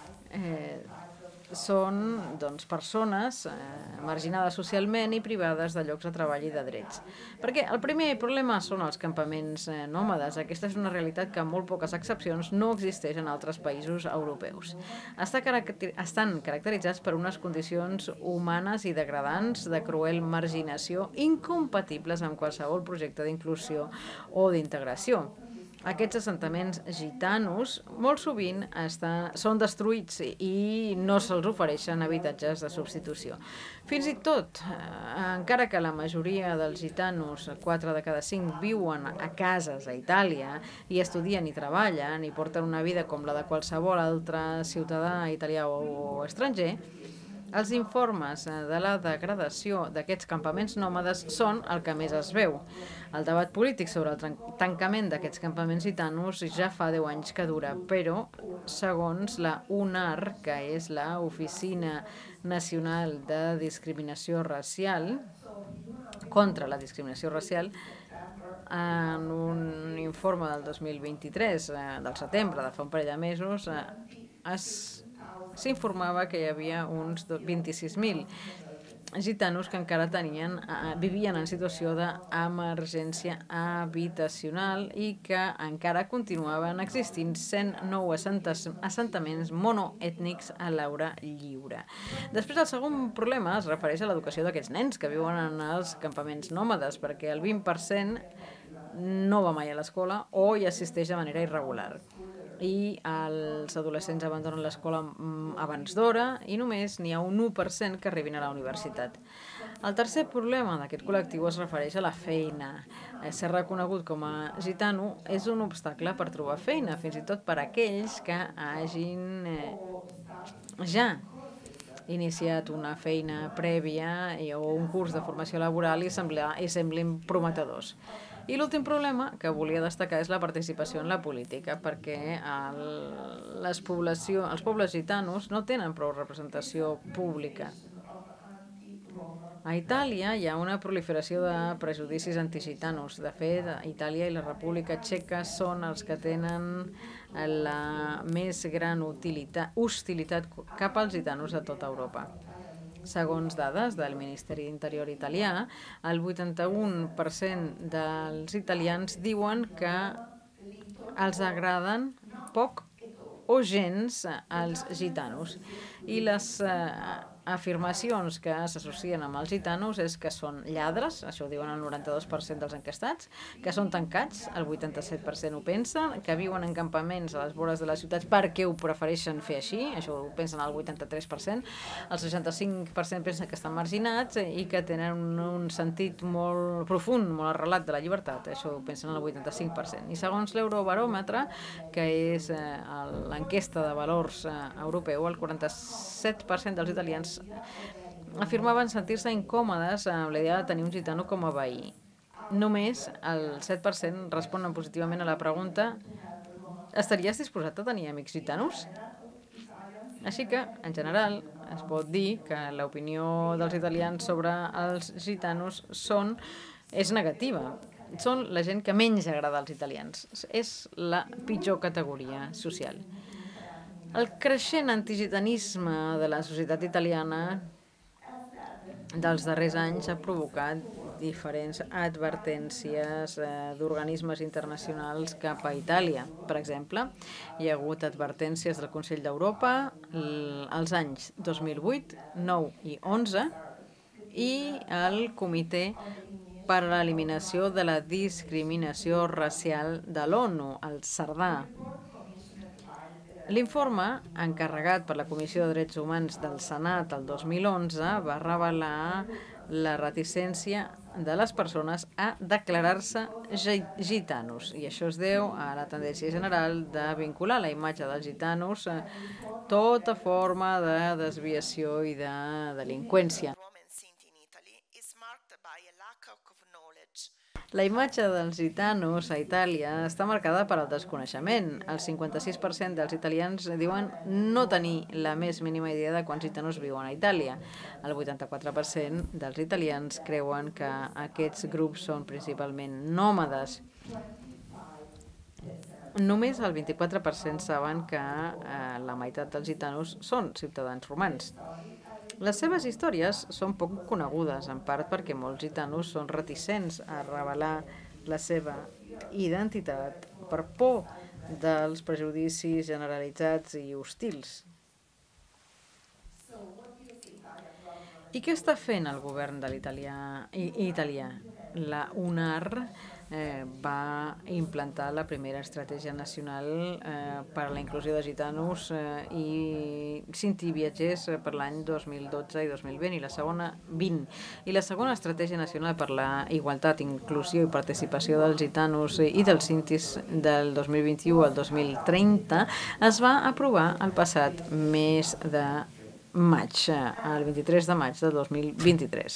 són persones marginades socialment i privades de llocs de treball i de drets. Perquè el primer problema són els campaments nòmades. Aquesta és una realitat que amb molt poques excepcions no existeix en altres països europeus. Estan caracteritzats per unes condicions humanes i degradants de cruel marginació incompatibles amb qualsevol projecte d'inclusió o d'integració. Aquests assentaments gitanos molt sovint són destruïts i no se'ls ofereixen habitatges de substitució. Fins i tot, encara que la majoria dels gitanos, 4 de cada 5, viuen a cases a Itàlia i estudien i treballen i porten una vida com la de qualsevol altre ciutadà italià o estranger, els informes de la degradació d'aquests campaments nòmades són el que més es veu. El debat polític sobre el tancament d'aquests campaments gitanos ja fa 10 anys que dura, però, segons la UNAR, que és l'Oficina Nacional de Discriminació Racial, contra la discriminació racial, en un informe del 2023, del setembre, de fa un parell de mesos, s'informava que hi havia uns 26.000 gitanos que encara vivien en situació d'emergència habitacional i que encara continuaven existint 109 assentaments monoètnics a l'aire lliure. Després, el segon problema es refereix a l'educació d'aquests nens que viuen en els campaments nòmades, perquè el 20% no va mai a l'escola o hi assisteix de manera irregular. I els adolescents abandonen l'escola abans d'hora i només n'hi ha un 1% que arribin a la universitat. El tercer problema d'aquest col·lectiu es refereix a la feina. Ser reconegut com a gitano és un obstacle per trobar feina, fins i tot per a aquells que hagin ja iniciat una feina prèvia o un curs de formació laboral i semblin prometedors. I l'últim problema que volia destacar és la participació en la política, perquè els pobles gitanos no tenen prou representació pública. A Itàlia hi ha una proliferació de prejudicis antigitanos. De fet, Itàlia i la República Txeca són els que tenen la més gran hostilitat cap als gitanos de tota Europa. Segons dades del Ministeri d'Interior italià, el 81% dels italians diuen que els agraden poc o gens als gitanos. I les afirmacions que s'associen amb els gitanos és que són lladres, això ho diuen el 92% dels enquestats, que són tancats, el 87% ho pensen, que viuen en campaments a les vores de les ciutats perquè ho prefereixen fer així, això ho pensen el 83%, el 65% pensen que estan marginats i que tenen un sentit molt profund, molt arrelat de la llibertat, això ho pensen el 85%. I segons l'Eurobaròmetre, que és l'enquesta de valors europeu, el 47% dels italians afirmaven sentir-se incòmodes amb la idea de tenir un gitano com a veí. Només el 7% responen positivament a la pregunta: estaries disposat a tenir amics gitanos? Així que, en general, es pot dir que l'opinió dels italians sobre els gitanos és negativa. Són la gent que menys agrada als italians. És la pitjor categoria social. El creixent antigitanisme de la societat italiana dels darrers anys ha provocat diferents advertències d'organismes internacionals cap a Itàlia. Per exemple, hi ha hagut advertències del Consell d'Europa als anys 2008, 9 i 11 i el Comitè per a l'Eliminació de la Discriminació Racial de l'ONU, el CERDA. L'informe, encarregat per la Comissió de Drets Humans del Senat el 2011, va revelar la reticència de les persones a declarar-se gitanos. I això es deu a la tendència general de vincular la imatge dels gitanos a tota forma de desviació i de delinqüència. La imatge dels gitanos a Itàlia està marcada per al desconeixement. El 56% dels italians diuen no tenir la més mínima idea de quants gitanos viuen a Itàlia. El 84% dels italians creuen que aquests grups són principalment nòmades. Només el 24% saben que la meitat dels gitanos són ciutadans romans. Les seves històries són poc conegudes, en part perquè molts gitanos són reticents a revelar la seva identitat per por dels prejudicis generalitzats i hostils. I què està fent el govern de italià? La UNAR va implantar la primera estratègia nacional per a la inclusió de gitanos i sinti viatgers per l'any 2012 i 2020 i la segona estratègia nacional per la igualtat, inclusió i participació dels gitanos i dels sintis del 2021 al 2030 es va aprovar el passat mes de maig, el 23 de maig de 2023.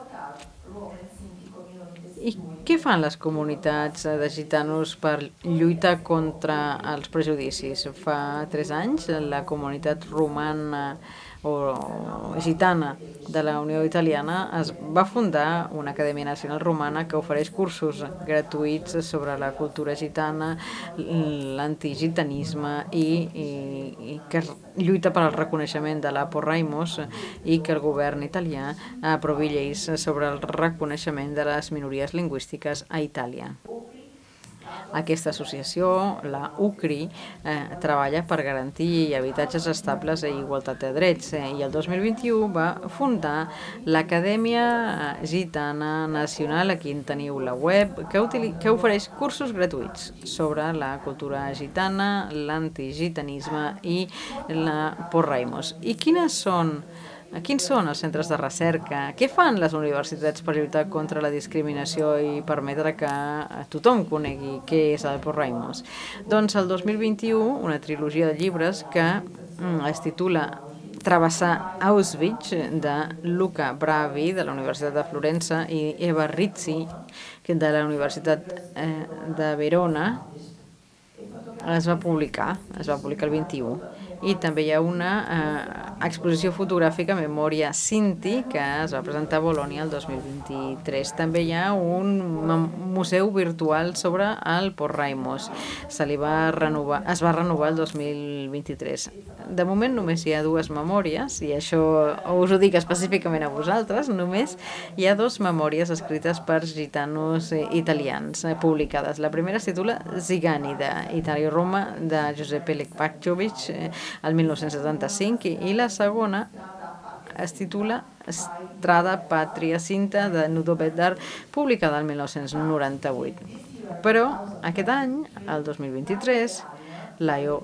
I què fan les comunitats de gitanos per lluitar contra els prejudicis? Fa 3 anys la comunitat romana o gitana de la Unió Italiana es va fundar una Acadèmia Nacional Romana que ofereix cursos gratuïts sobre la cultura gitana, l'antigitanisme i que lluita per al reconeixement de la Porrajmos i que el govern italià aprovi lleis sobre el reconeixement de les minories lingüístiques a Itàlia. Aquesta associació, la UCRI, treballa per garantir habitatges estables i igualtat de drets i el 2021 va fundar l'Acadèmia Gitana Nacional, aquí en teniu la web, que ofereix cursos gratuïts sobre la cultura gitana, l'antigitanisme i la Porrajmos. I quins són els centres de recerca? Què fan les universitats per lluitar contra la discriminació i permetre que tothom conegui què és el Porrajmos? Doncs el 2021, una trilogia de llibres que es titula Travessar Auschwitz, de Luca Bravi, de la Universitat de Florença, i Eva Rizzi, de la Universitat de Verona, es va publicar el 21. I també hi ha una exposició fotogràfica Memòria Sinti que es va presentar a Bolònia el 2023. També hi ha un museu virtual sobre el Porrajmos. Es va renovar el 2023. De moment només hi ha 2 memòries, i això us ho dic específicament a vosaltres, només hi ha 2 memòries escrites per gitanos italians publicades. La primera es titula Zigani, d'Itàlia i Roma, de Giuseppe Lekpaciovic, el 1975, i la segona es titula Strada Patria Cinta, de Nudo Bedar, publicada el 1998. Però aquest any, el 2023, Laio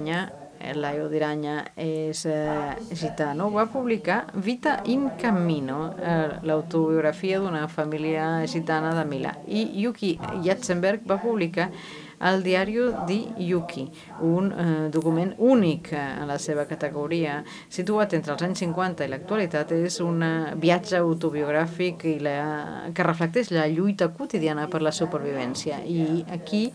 Diragna és gitano, va publicar Vita in Cammino, l'autobiografia d'una família gitana de Milà, i Yuki Jatzenberg va publicar el Diario di Yuki, un document únic en la seva categoria, situat entre els anys 50 i l'actualitat. És un viatge autobiogràfic que reflecteix la lluita quotidiana per la supervivència. I aquí,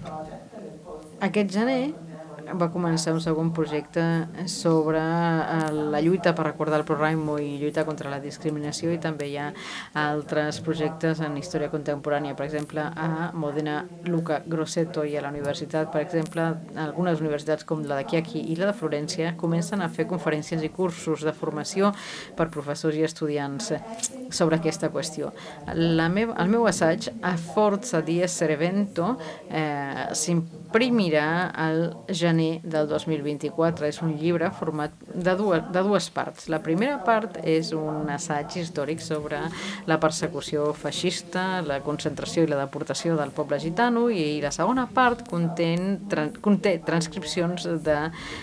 aquest gener, va començar un segon projecte sobre la lluita per recordar el Porrajmo i lluitar contra la discriminació, i també hi ha altres projectes en història contemporània, per exemple a Modena Luca Grosseto, i a la universitat, per exemple, algunes universitats com la de Chiachi i la de Florència comencen a fer conferències i cursos de formació per professors i estudiants sobre aquesta qüestió. El meu assaig, A forza di essere vento, s'imprimirà al gener del 2024. És un llibre format de dues parts. La primera part és un assaig històric sobre la persecució feixista, la concentració i la deportació del poble gitano, i la segona part conté transcripcions de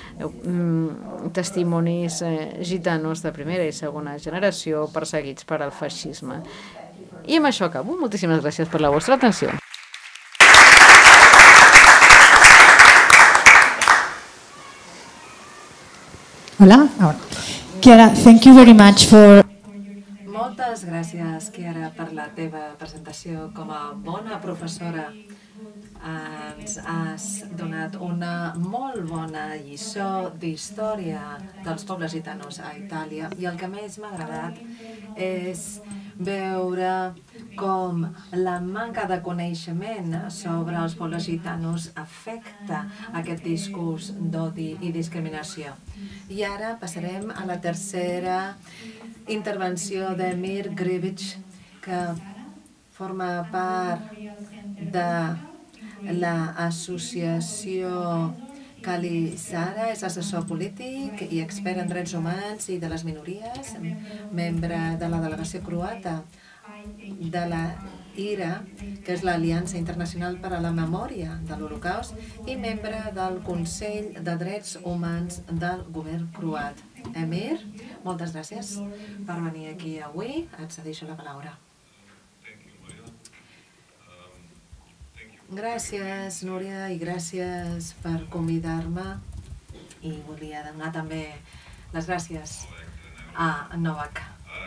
testimonis gitanos de primera i segona generació perseguits per al feixisme. I amb això acabo. Moltíssimes gràcies per la vostra atenció. Hola. Chiara, thank you very much for... Moltes gràcies, Chiara, per la teva presentació. Com a bona professora ens has donat una molt bona lliçó d'història dels pobles gitanos a Itàlia, i el que més m'ha agradat és veure com la manca de coneixement sobre els pobles gitanos afecta aquest discurs d'odi i discriminació. I ara passarem a la tercera intervenció d'Emir Grivich, que forma part de l'associació Kali Sara, és assessor polític i expert en drets humans i de les minories, membre de la delegació croata de la IRA, que és l'Aliança Internacional per a la Memòria de l'Holocaust, i membre del Consell de Drets Humans del govern croat. Emir, moltes gràcies per venir aquí avui. Et cedeixo la paraula. Gràcies, Núria, i gràcies per convidar-me. I volia donar també les gràcies a Novak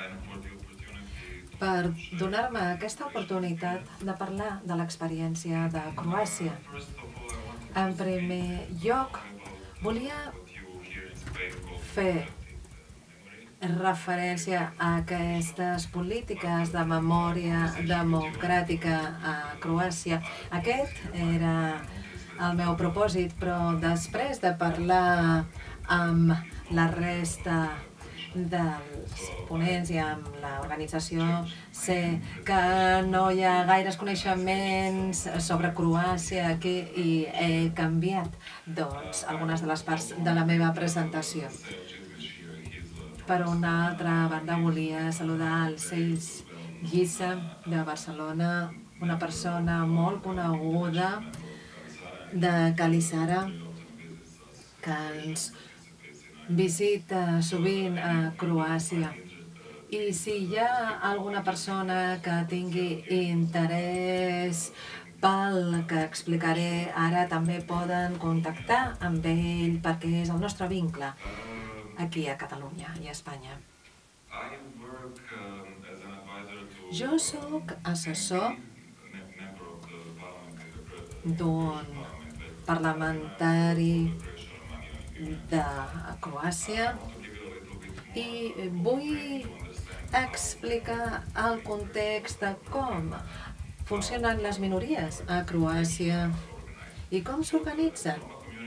per donar-me aquesta oportunitat de parlar de l'experiència de Croàcia. En primer lloc, volia fer referència a aquestes polítiques de memòria democràtica a Croàcia. Aquest era el meu propòsit, però després de parlar amb la resta dels ponents i amb l'organització, sé que no hi ha gaires coneixements sobre Croàcia aquí i he canviat algunes de les parts de la meva presentació. Per una altra banda, volia saludar el Seix Llissa de Barcelona, una persona molt coneguda de Kali Sara, que ens visita sovint a Croàcia. I si hi ha alguna persona que tingui interès pel que explicaré ara, també poden contactar amb ell perquè és el nostre vincle aquí a Catalunya i a Espanya. Jo soc assessor d'un parlamentari de Croàcia i vull explicar el context de com funcionen les minories a Croàcia i com s'organitzen.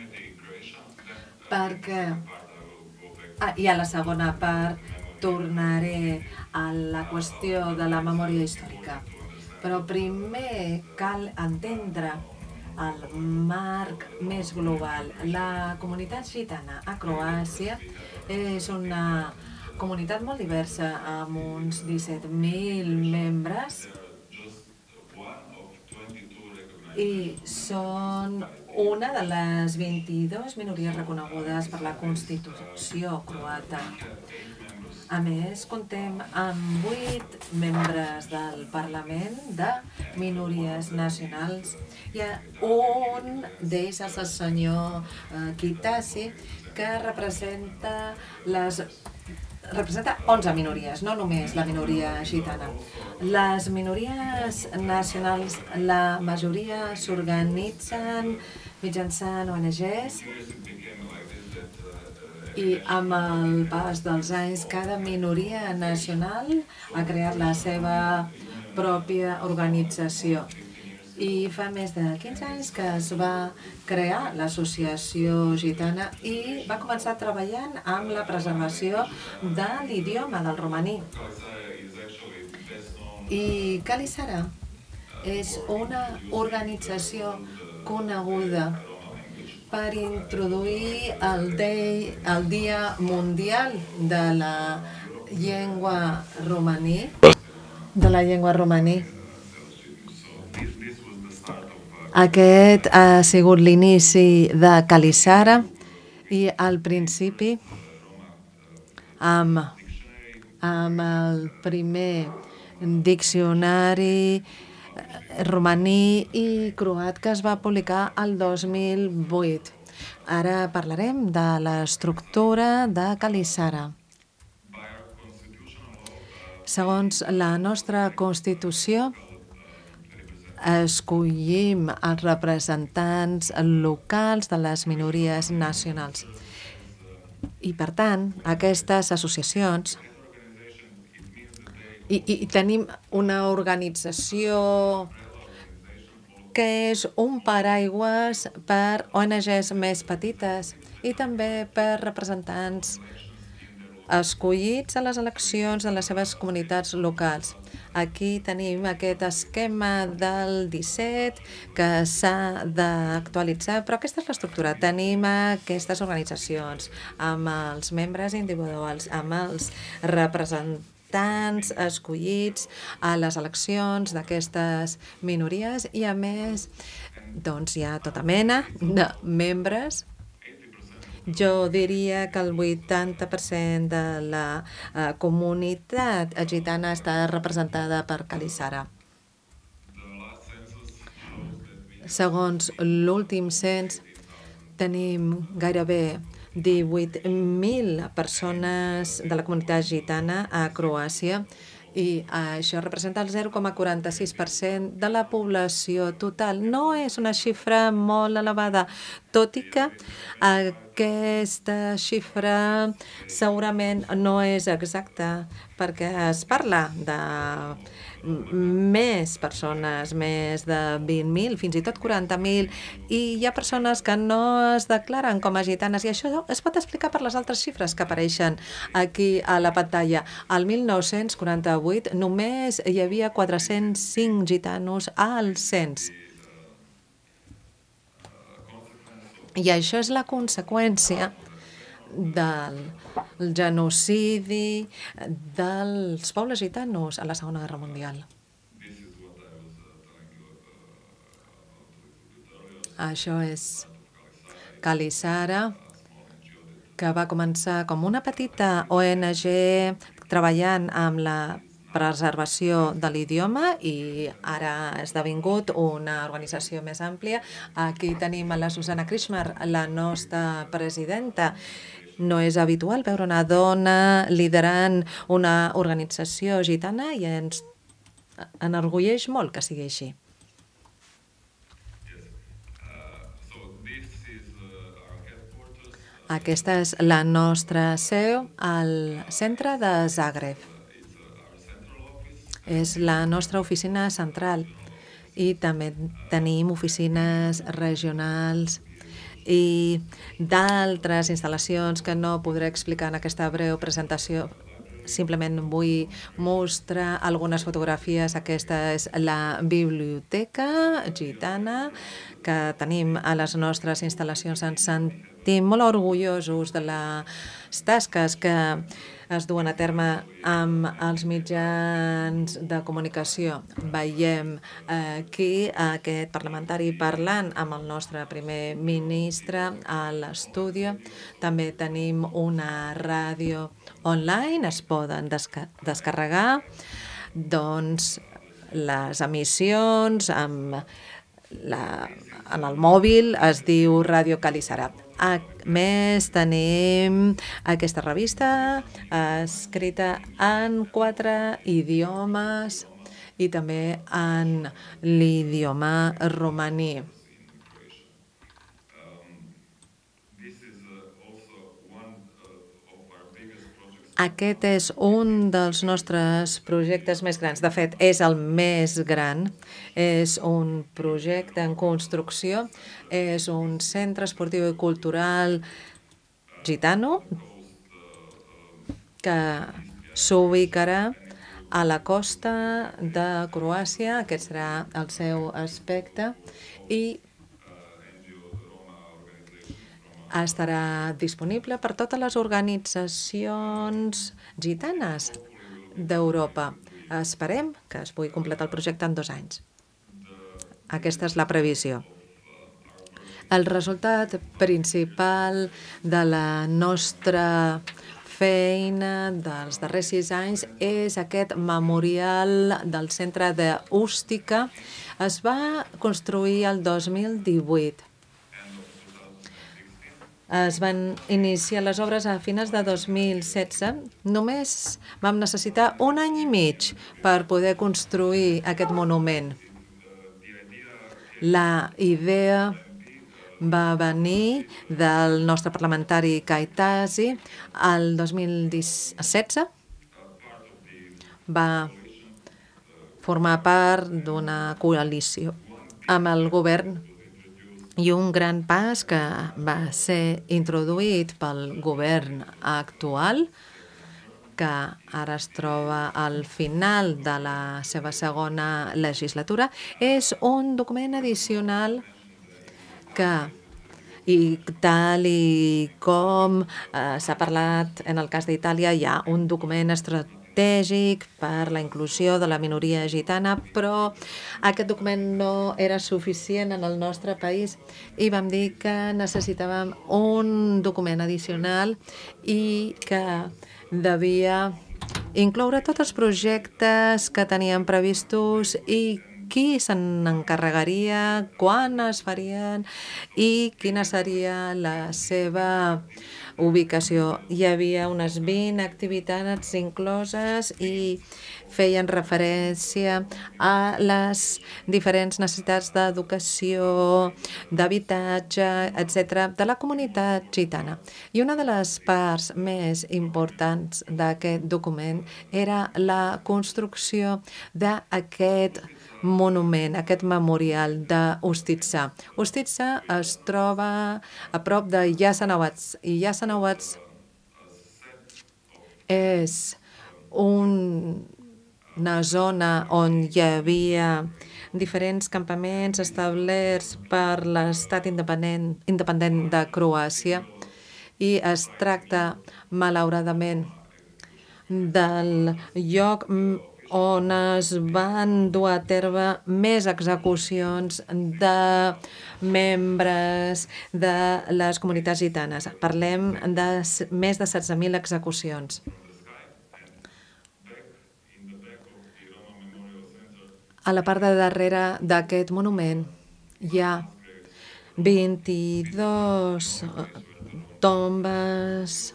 Perquè i a la segona part tornaré a la qüestió de la memòria històrica. Però primer cal entendre el marc més global. La comunitat gitana a Croàcia és una comunitat molt diversa, amb uns 17.000 membres, i són una de les 22 minories reconegudes per la Constitució croata. A més, comptem amb 8 membres del Parlament de minories nacionals i un d'ells és el senyor Kitasi, que representa 11 minories, no només la minoria gitana. Les minories nacionals, la majoria s'organitzen mitjançant ONGs i amb el pas dels anys cada minoria nacional ha creat la seva pròpia organització. I fa més de 15 anys que es va crear l'associació gitana i va començar treballant amb la preservació de l'idioma del romaní. I Calisara és una organització coneguda per introduir el Dia Mundial de la Llengua romaní. Aquest ha sigut l'inici de Calisara i al principi amb el primer diccionari romaní i croat que es va publicar el 2008. Ara parlarem de l'estructura de Calisara. Segons la nostra Constitució, escollim els representants locals de les minories nacionals. I, per tant, aquestes associacions... I tenim una organització que és un paraigües per ONGs més petites i també per representants escollits a les eleccions de les seves comunitats locals. Aquí tenim aquest esquema del 17 que s'ha d'actualitzar, però aquesta és l'estructura. Tenim aquestes organitzacions amb els membres individuals, amb els representants escollits a les eleccions d'aquestes minories i, a més, doncs hi ha tota mena de membres. Jo diria que el 80% de la comunitat gitana està representada per Calisara. Segons l'últim cens, tenim gairebé 18.000 persones de la comunitat gitana a Croàcia i això representa el 0,46% de la població total. No és una xifra molt elevada, tot i que aquesta xifra segurament no és exacta perquè es parla de més persones, més de 20.000, fins i tot 40.000, i hi ha persones que no es declaren com a gitanes, i això es pot explicar per les altres xifres que apareixen aquí a la pantalla. Al 1948 només hi havia 405 gitanos al cens. I això és la conseqüència del genocidi dels pobles gitanos a la Segona Guerra Mundial. Això és Calisara, que va començar com una petita ONG treballant amb la preservació de l'idioma i ara ha esdevingut una organització més àmplia. Aquí tenim a la Susana Krishmar, la nostra presidenta. No és habitual veure una dona liderant una organització gitana i ens enorgulleix molt que sigui així. Aquesta és la nostra seu al centre de Zagreb. És la nostra oficina central i també tenim oficines regionals i d'altres instal·lacions que no podré explicar en aquesta breu presentació. Simplement vull mostrar algunes fotografies. Aquesta és la biblioteca gitana que tenim a les nostres instal·lacions. Ens sentim molt orgullosos de les tasques que es duen a terme amb els mitjans de comunicació. Veiem aquí aquest parlamentari parlant amb el nostre primer ministre a l'estudi. També tenim una ràdio online, es poden descarregar les emissions en el mòbil, es diu Ràdio Calisara. A més, tenim aquesta revista escrita en 4 idiomes i també en l'idioma romaní. Aquest és un dels nostres projectes més grans. De fet, és el més gran. És un projecte en construcció. És un centre esportiu i cultural gitano que s'ubicarà a la costa de Croàcia, aquest serà el seu aspecte, i estarà disponible per totes les organitzacions gitanes d'Europa. Esperem que es pugui completar el projecte en 2 anys. Aquesta és la previsió. El resultat principal de la nostra feina dels darrers 6 anys és aquest memorial del centre d'Ústica. Es va construir el 2018. Es van iniciar les obres a finals de 2016. Només vam necessitar 1 any i mig per poder construir aquest monument. La idea va venir del nostre parlamentari Kaitasi el 2016. Va formar part d'una coalició amb el govern i un gran pas que va ser introduït pel govern actual, que ara es troba al final de la seva segona legislatura, és un document addicional que, i tal i com s'ha parlat en el cas d'Itàlia, hi ha un document estratègic per la inclusió de la minoria gitana, però aquest document no era suficient en el nostre país i vam dir que necessitàvem un document addicional i que devia incloure tots els projectes que teníem previstos i qui se n'encarregaria, quan es farien i quina seria la seva ubicació. Hi havia unes 20 activitats incloses i feien referència a les diferents necessitats d'educació, d'habitatge, etc., de la comunitat gitana. I una de les parts més importants d'aquest document era la construcció d'aquest monument, aquest memorial d'Ustitsa. Ustitsa es troba a prop de Jasenovac, i Jasenovac és una zona on hi havia diferents campaments establerts per l'estat independent de Croàcia i es tracta, malauradament, del lloc on es van dur a terme més execucions de membres de les comunitats gitanes. Parlem de més de 16.000 execucions. A la part de darrere d'aquest monument hi ha 22 tombes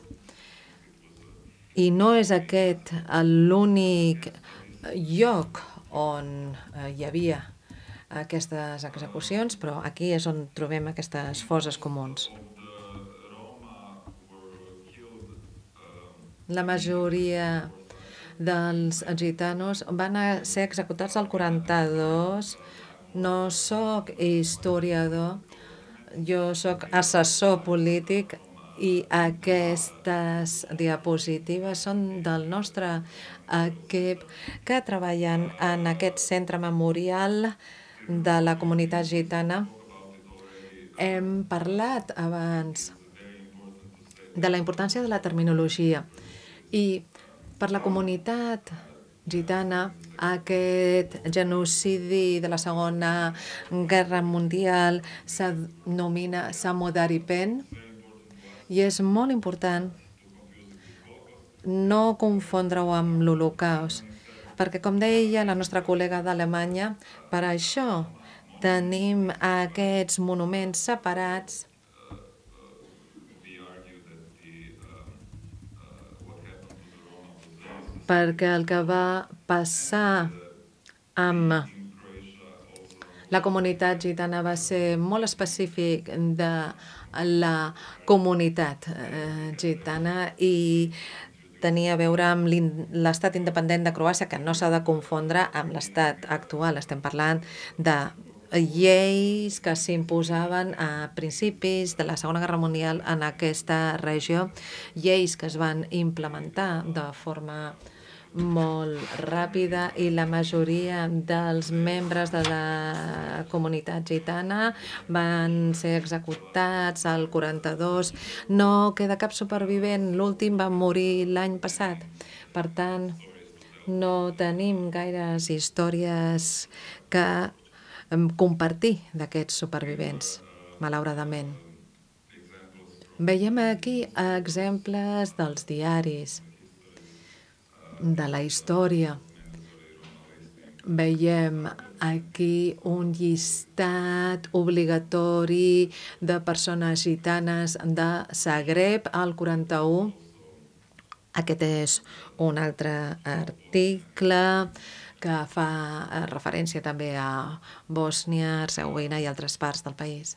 i no és aquest l'únic lloc on hi havia aquestes execucions, però aquí és on trobem aquestes fosses comuns. La majoria dels gitanos van ser executats al 42. No soc historiador, jo soc assessor polític i aquestes diapositives són del nostre equip que treballen en aquest centre memorial de la comunitat gitana. Hem parlat abans de la importància de la terminologia i per la comunitat gitana aquest genocidi de la Segona Guerra Mundial s'anomena Samudaripen i és molt important no confondre-ho amb l'Holocaust, perquè, com deia la nostra col·lega d'Alemanya, per això tenim aquests monuments separats perquè el que va passar amb la comunitat gitana va ser molt específic de la comunitat gitana i tenia a veure amb l'estat independent de Croàcia, que no s'ha de confondre amb l'estat actual. Estem parlant de lleis que s'imposaven a principis de la Segona Guerra Mundial en aquesta regió, lleis que es van implementar de forma molt ràpida i la majoria dels membres de la comunitat gitana van ser executats al 42. No queda cap supervivent, l'últim va morir l'any passat. Per tant, no tenim gaires històries que compartir d'aquests supervivents, malauradament. Veiem aquí exemples dels diaris, de la història. Veiem aquí un llistat obligatori de persones gitanes de Zagreb al 41. Aquest és un altre article que fa referència també a Bòsnia, Hercegovina i altres parts del país.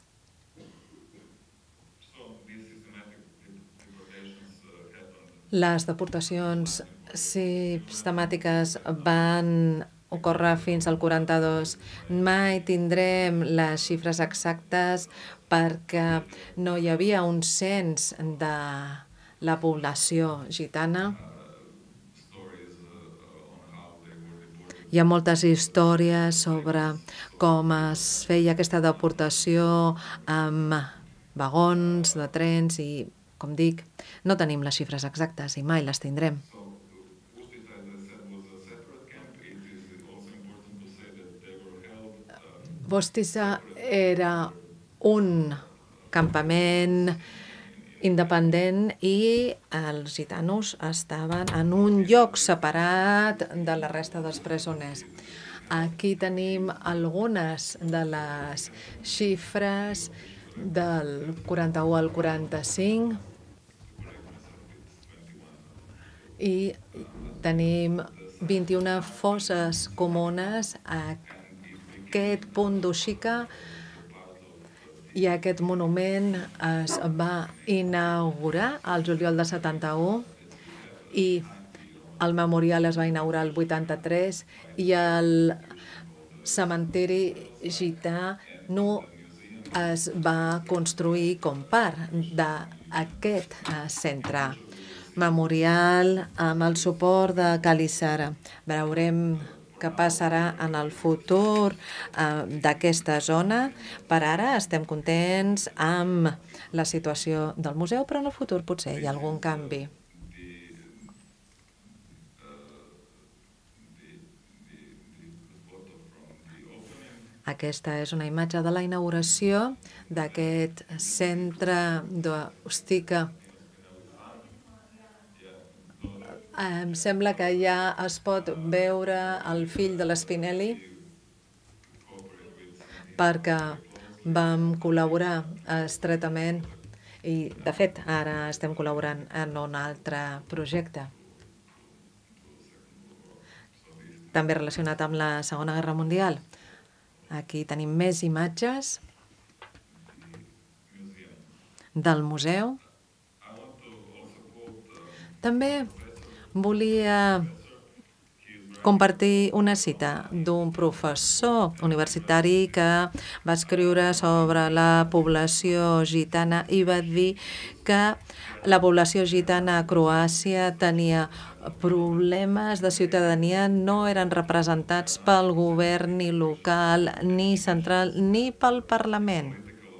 Les deportacions sistemàtiques van ocórrer fins al 42. Mai tindrem les xifres exactes perquè no hi havia un cens de la població gitana. Hi ha moltes històries sobre com es feia aquesta deportació amb vagons de trens i, com dic, no tenim les xifres exactes i mai les tindrem. Vostisa era un campament independent i els gitanos estaven en un lloc separat de la resta dels presoners. Aquí tenim algunes de les xifres del 41 al 45 i tenim 21 fosses comunes a aquest punt d'Ushika i aquest monument es va inaugurar al juliol de 71 i el memorial es va inaugurar el 83 i el cementiri gità no es va construir com part d'aquest centre memorial amb el suport de Kalisara. Veurem què passarà en el futur d'aquesta zona. Per ara estem contents amb la situació del museu, però en el futur potser hi ha algun canvi. Aquesta és una imatge de la inauguració d'aquest centre d'Ustica. Em sembla que ja es pot veure el fill de l'Spinelli perquè vam col·laborar estretament i, de fet, ara estem col·laborant en un altre projecte també relacionat amb la Segona Guerra Mundial. Aquí tenim més imatges del museu. També volia compartir una cita d'un professor universitari que va escriure sobre la població gitana i va dir que la població gitana a Croàcia tenia problemes de ciutadania, no eren representats pel govern ni local, ni central, ni pel Parlament.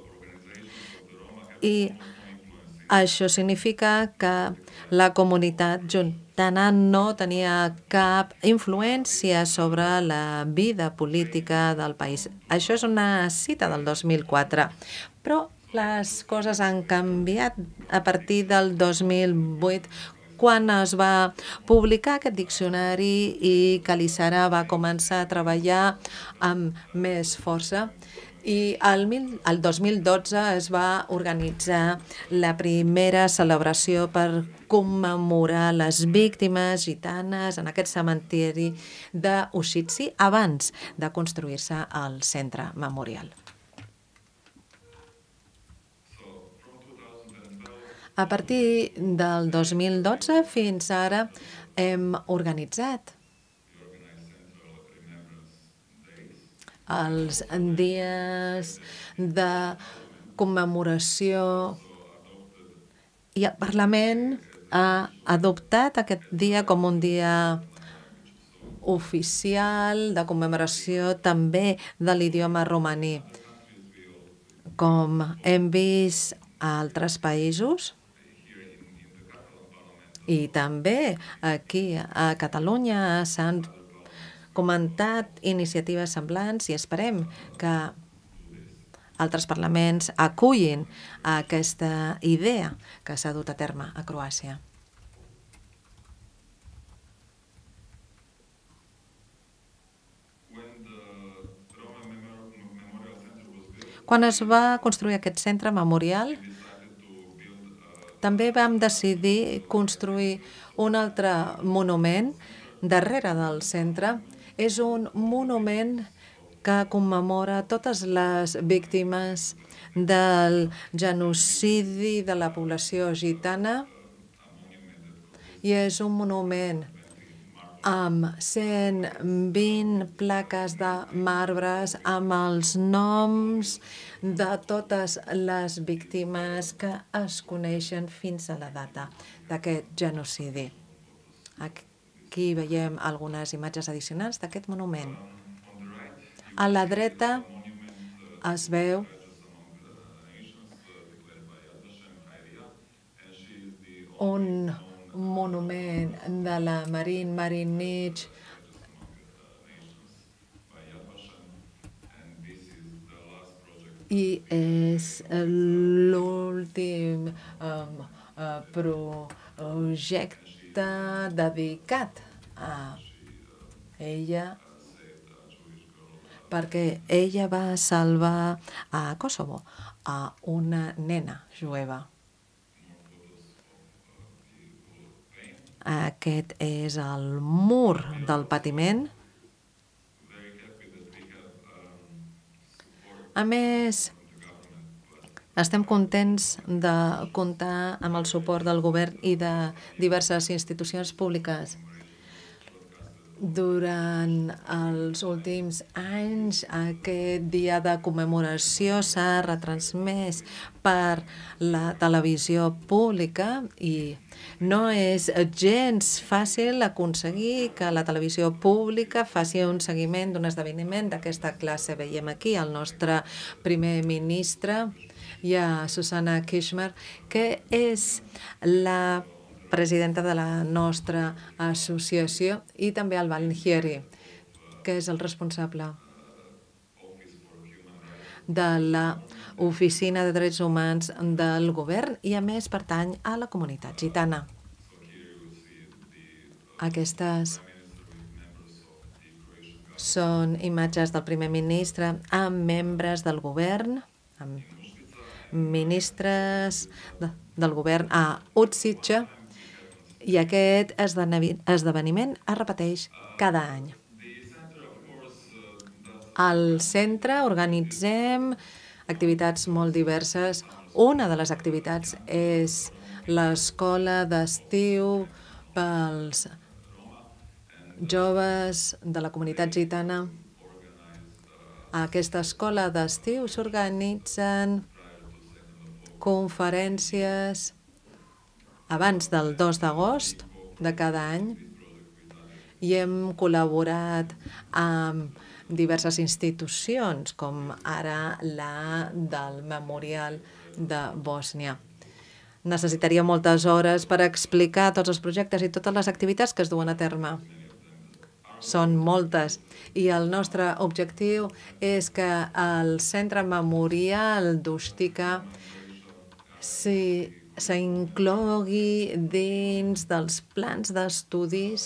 I això significa que la comunitat gitana no tenia cap influència sobre la vida política del país. Això és una cita del 2004, però les coses han canviat a partir del 2008, quan es va publicar aquest diccionari i Kalisara va començar a treballar amb més força. I el 2012 es va organitzar la primera celebració per commemorar les víctimes gitanes en aquest cementiri d'Ushitsi abans de construir-se el centre memorial. A partir del 2012 fins ara hem organitzat els dies de commemoració i el Parlament ha adoptat aquest dia com un dia oficial de commemoració també de l'idioma romaní. Com hem vist a altres països, i també aquí a Catalunya s'han comentat iniciatives semblants i esperem que altres parlaments acullin aquesta idea que s'ha dut a terme a Croàcia. Quan es va construir aquest centre memorial, també vam decidir construir un altre monument darrere del centre. És un monument que commemora totes les víctimes del genocidi de la població gitana i és un monument amb 120 plaques de marbres amb els noms de totes les víctimes que es coneixen fins a la data d'aquest genocidi. Aquí veiem algunes imatges addicionals d'aquest monument. A la dreta es veu un monument de la Marinich i és l'últim projecte dedicat a ella perquè ella va salvar a Kosovo a una nena jueva. Aquest és el mur del patiment. A més, estem contents de comptar amb el suport del govern i de diverses institucions públiques. Durant els últims anys, aquest dia de commemoració s'ha retransmès per la televisió pública i no és gens fàcil aconseguir que la televisió pública faci un seguiment d'un esdeveniment d'aquesta classe. Veiem aquí el nostre primer ministre i a Susana Kishmer, que és la presidenta de la nostra associació, i també el Valnieri, que és el responsable de l'Oficina de Drets Humans del govern i, a més, pertany a la comunitat gitana. Aquestes són imatges del primer ministre amb membres del govern, amb ministres del govern a Utsice, i aquest esdeveniment es repeteix cada any. Al centre organitzem activitats molt diverses. Una de les activitats és l'escola d'estiu pels joves de la comunitat gitana. A aquesta escola d'estiu s'organitzen conferències abans del 2 d'agost de cada any i hem col·laborat amb diverses institucions, com ara la del Memorial de Bòsnia. Necessitaria moltes hores per explicar tots els projectes i totes les activitats que es duen a terme. Són moltes i el nostre objectiu és que el Centre Memorial d'Ustica s'inclogui dins dels plans d'estudis.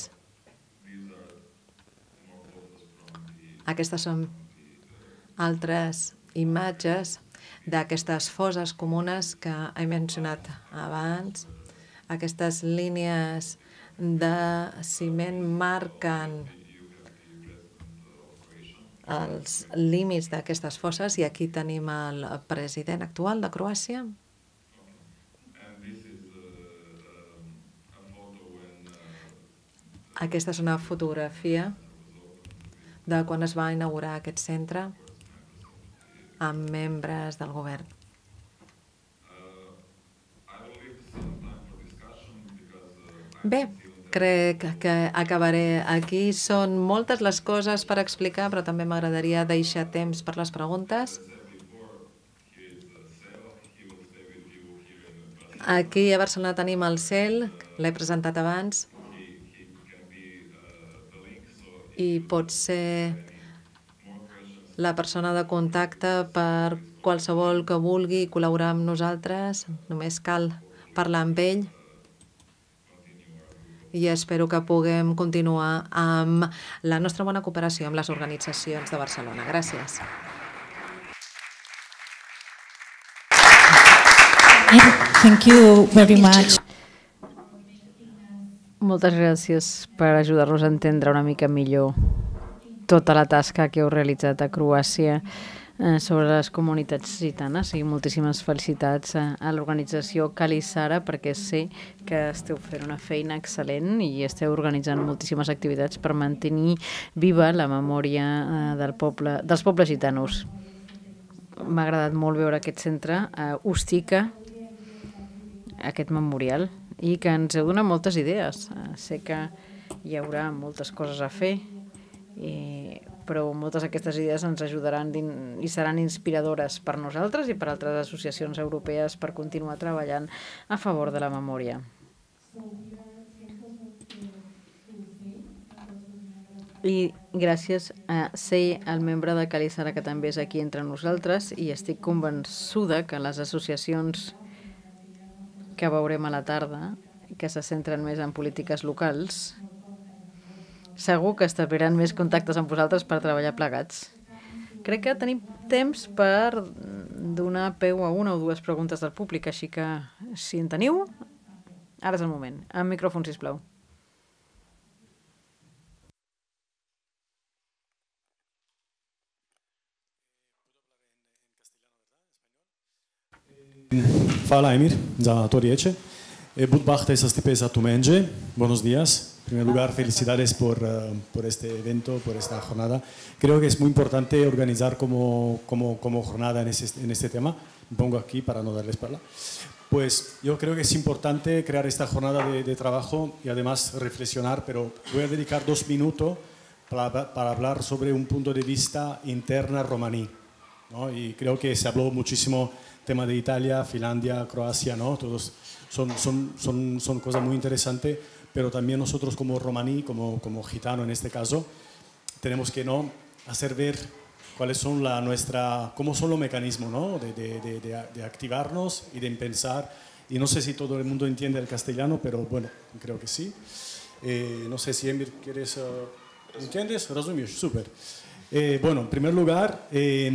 Aquestes són altres imatges d'aquestes fosses comunes que he mencionat abans. Aquestes línies de ciment marquen els límits d'aquestes fosses i aquí tenim el president actual de Croàcia. Aquesta és una fotografia de quan es va inaugurar aquest centre amb membres del govern. Bé, crec que acabaré aquí. Són moltes les coses per explicar, però també m'agradaria deixar temps per les preguntes. Aquí a Barcelona tenim el CEL, l'he presentat abans, i pot ser la persona de contacte per qualsevol que vulgui col·laborar amb nosaltres. Només cal parlar amb ell i espero que puguem continuar amb la nostra bona cooperació amb les organitzacions de Barcelona. Gràcies. Thank you very much. Moltes gràcies per ajudar-nos a entendre una mica millor tota la tasca que heu realitzat a Croàcia sobre les comunitats gitanes, i moltíssimes felicitats a l'organització Kalisara, perquè sé que esteu fent una feina excel·lent i esteu organitzant moltíssimes activitats per mantenir viva la memòria dels pobles gitanos. M'ha agradat molt veure aquest centre a Ustica, aquest memorial, i que ens heu donat moltes idees. Sé que hi haurà moltes coses a fer, però moltes d'aquestes idees ens ajudaran i seran inspiradores per nosaltres i per altres associacions europees per continuar treballant a favor de la memòria. I gràcies a Sei, el membre de Kalisara, que també és aquí entre nosaltres, i estic convençuda que les associacions que veurem a la tarda, que se centren més en polítiques locals, segur que establiran més contactes amb vosaltres per treballar plegats. Crec que tenim temps per donar peu a una o dues preguntes del públic, així que si en teniu, ara és el moment. Amb micròfon, sisplau. Hvala, Emir, za to riječe. Budbahte sa Stipesa Tumenje. Buenos días. En primer lugar, felicidades por este evento, por esta jornada. Creo que es muy importante organizar como jornada en este tema. Me pongo aquí para no darles palabra. Pues yo creo que es importante crear esta jornada de trabajo y además reflexionar, pero voy a dedicar 2 minutos para hablar sobre un punto de vista interna romaní, ¿no? Y creo que se habló muchísimo tema de Italia, Finlandia, Croacia, ¿no? Todos son cosas muy interesantes, pero también nosotros como romaní, como gitano en este caso, tenemos que ¿no? hacer ver cuáles son cómo son los mecanismos, ¿no? de activarnos y de pensar. Y no sé si todo el mundo entiende el castellano, pero bueno, creo que sí. No sé si Emir quieres... ¿Entiendes? Razumíš, súper. Bueno, en primer lugar,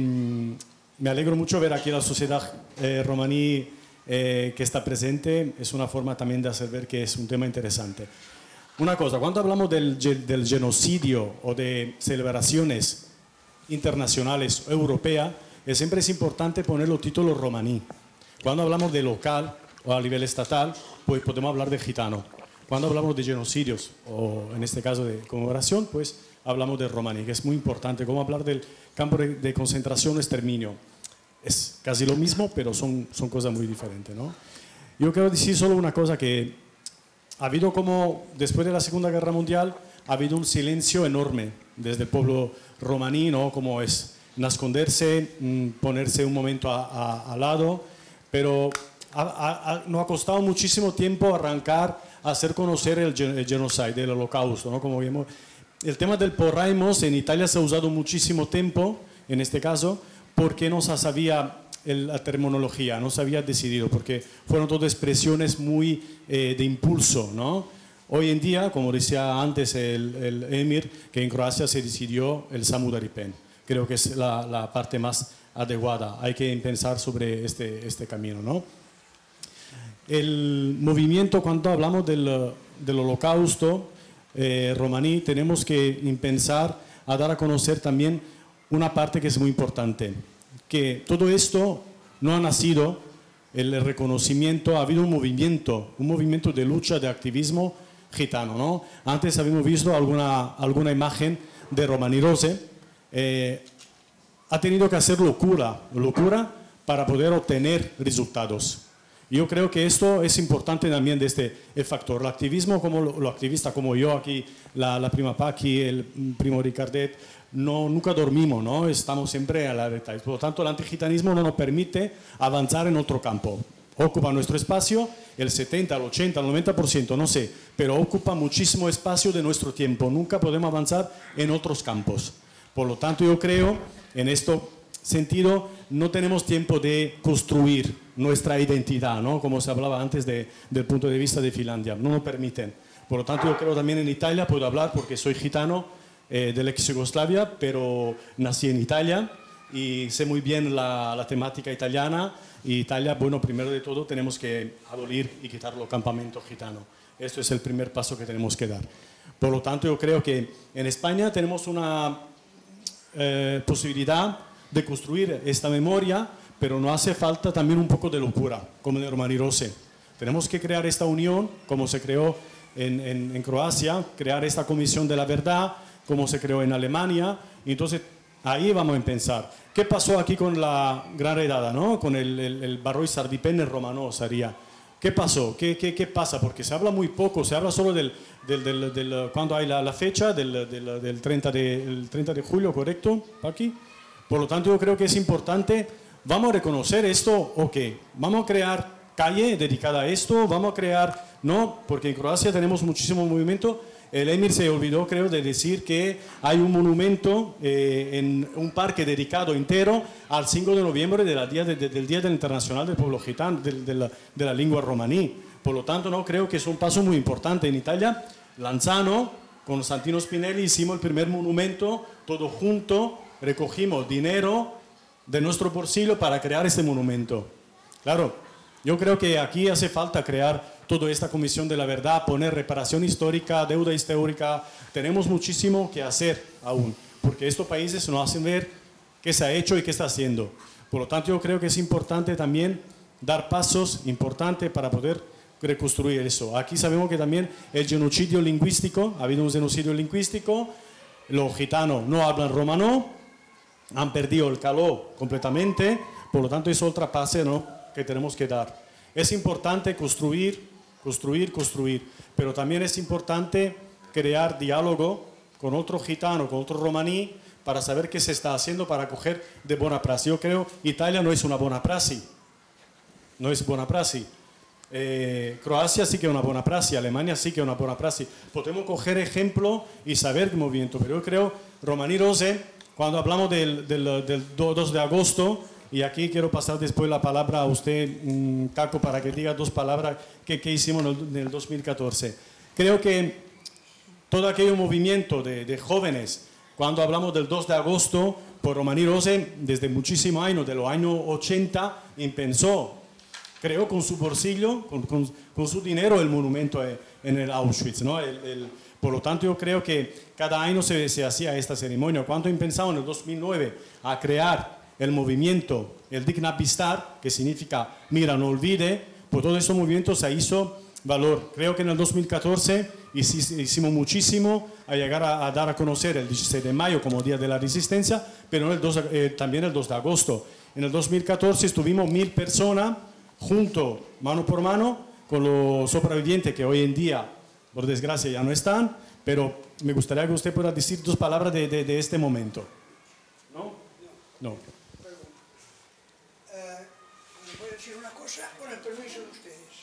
me alegro mucho ver aquí la sociedad romaní que está presente. Es una forma también de hacer ver que es un tema interesante. Una cosa, cuando hablamos del genocidio o de celebraciones internacionales o europeas, siempre es importante poner los títulos romaní. Cuando hablamos de local o a nivel estatal, pues podemos hablar de gitano. Cuando hablamos de genocidios o en este caso de conmemoración, pues hablamos de romaní, que es muy importante. Como hablar del campo de concentración o exterminio. Es casi lo mismo, pero son cosas muy diferentes, ¿no? Yo quiero decir solo una cosa, que ha habido como, después de la Segunda Guerra Mundial, ha habido un silencio enorme desde el pueblo romaní, ¿no? Como es esconderse, ponerse un momento al lado, pero nos ha costado muchísimo tiempo arrancar a hacer conocer el genocidio, el holocausto, ¿no? Como vimos, el tema del porraimos en Italia se ha usado muchísimo tiempo, en este caso, porque no se sabía la terminología, no se había decidido, porque fueron todas expresiones muy de impulso, ¿no? Hoy en día, como decía antes el Emir, que en Croacia se decidió el Samudaripen. Creo que es la parte más adecuada. Hay que pensar sobre este camino, ¿no? El movimiento, cuando hablamos del holocausto romaní, tenemos que pensar a dar a conocer también una parte que es muy importante, que todo esto no ha nacido, el reconocimiento, ha habido un movimiento de lucha, de activismo gitano, ¿no? Antes habíamos visto alguna imagen de Romani Rose, ha tenido que hacer locura para poder obtener resultados. Yo creo que esto es importante también de este factor. El activismo, como lo activista como yo aquí, la prima Paqui, el primo Ricardet, nunca dormimos, ¿no? Estamos siempre alerta. Por lo tanto, el antigitanismo no nos permite avanzar en otro campo. Ocupa nuestro espacio, el 70, el 80, el 90%, no sé, pero ocupa muchísimo espacio de nuestro tiempo. Nunca podemos avanzar en otros campos. Por lo tanto, yo creo, en este sentido, no tenemos tiempo de construir nuestra identidad, ¿no? Como se hablaba antes del punto de vista de Finlandia. No nos permiten. Por lo tanto, yo creo también en Italia, puedo hablar porque soy gitano de la ex Yugoslavia, pero nací en Italia y sé muy bien la temática italiana. Y Italia, bueno, primero de todo tenemos que abolir y quitar los campamentos gitanos. Esto es el primer paso que tenemos que dar. Por lo tanto, yo creo que en España tenemos una posibilidad de construir esta memoria, pero no hace falta también un poco de locura, como en Romani Rose. Tenemos que crear esta unión, como se creó en Croacia, crear esta comisión de la verdad, como se creó en Alemania. Y entonces, ahí vamos a pensar. ¿Qué pasó aquí con la Gran Redada, ¿no? Con el Barroi Sardipenne romano sería? ¿Qué pasó? ¿Qué pasa? Porque se habla muy poco, se habla solo cuando hay la fecha del 30 de julio, ¿correcto, Paqui? Por lo tanto, yo creo que es importante, vamos a reconocer esto, ok, vamos a crear calle dedicada a esto, vamos a crear, no, porque en Croacia tenemos muchísimo movimiento. El Emir se olvidó, creo, de decir que hay un monumento en un parque dedicado entero al 5 de noviembre del Día Internacional del Pueblo Gitano, de la lengua romaní. Por lo tanto, no creo que es un paso muy importante. En Italia, Lanzano, con Santino Spinelli, hicimos el primer monumento, todo junto, recogimos dinero de nuestro bolsillo para crear este monumento. Claro, yo creo que aquí hace falta crear toda esta comisión de la verdad, poner reparación histórica, deuda histórica. Tenemos muchísimo que hacer aún, porque estos países nos hacen ver qué se ha hecho y qué está haciendo. Por lo tanto, yo creo que es importante también dar pasos importantes para poder reconstruir eso. Aquí sabemos que también el genocidio lingüístico, ha habido un genocidio lingüístico, los gitanos no hablan romano, han perdido el caló completamente, por lo tanto es otra fase, ¿no?, que tenemos que dar. Es importante construir, pero también es importante crear diálogo con otro gitano, con otro romaní, para saber qué se está haciendo para coger de buena praxis. Yo creo que Italia no es una buena praxis, no es buena praxis. Croacia sí que es una buena praxis, Alemania sí que es una buena praxis. Podemos coger ejemplo y saber el movimiento, pero yo creo, Romani Rose, cuando hablamos del 2 de agosto, y aquí quiero pasar después la palabra a usted, Caco, para que diga dos palabras que hicimos en el 2014. Creo que todo aquel movimiento de jóvenes, cuando hablamos del 2 de agosto, por Romani Rose, desde muchísimos años, de los años 80, pensó, creó con su bolsillo, con su dinero, el monumento en el Auschwitz, ¿no? Por lo tanto, yo creo que cada año se hacía esta ceremonia. Cuando empezamos en el 2009 a crear el movimiento, el Digna Bistar, que significa mira, no olvide, por todo ese movimiento se hizo valor. Creo que en el 2014 hicimos muchísimo a llegar a dar a conocer el 16 de mayo como Día de la Resistencia, pero también el 2 de agosto. En el 2014 estuvimos 1000 personas juntos, mano por mano, con los sobrevivientes que hoy en día, por desgracia, ya no están, pero me gustaría que usted pueda decir dos palabras de este momento. ¿No? No. Voy a decir una cosa, con el permiso de ustedes.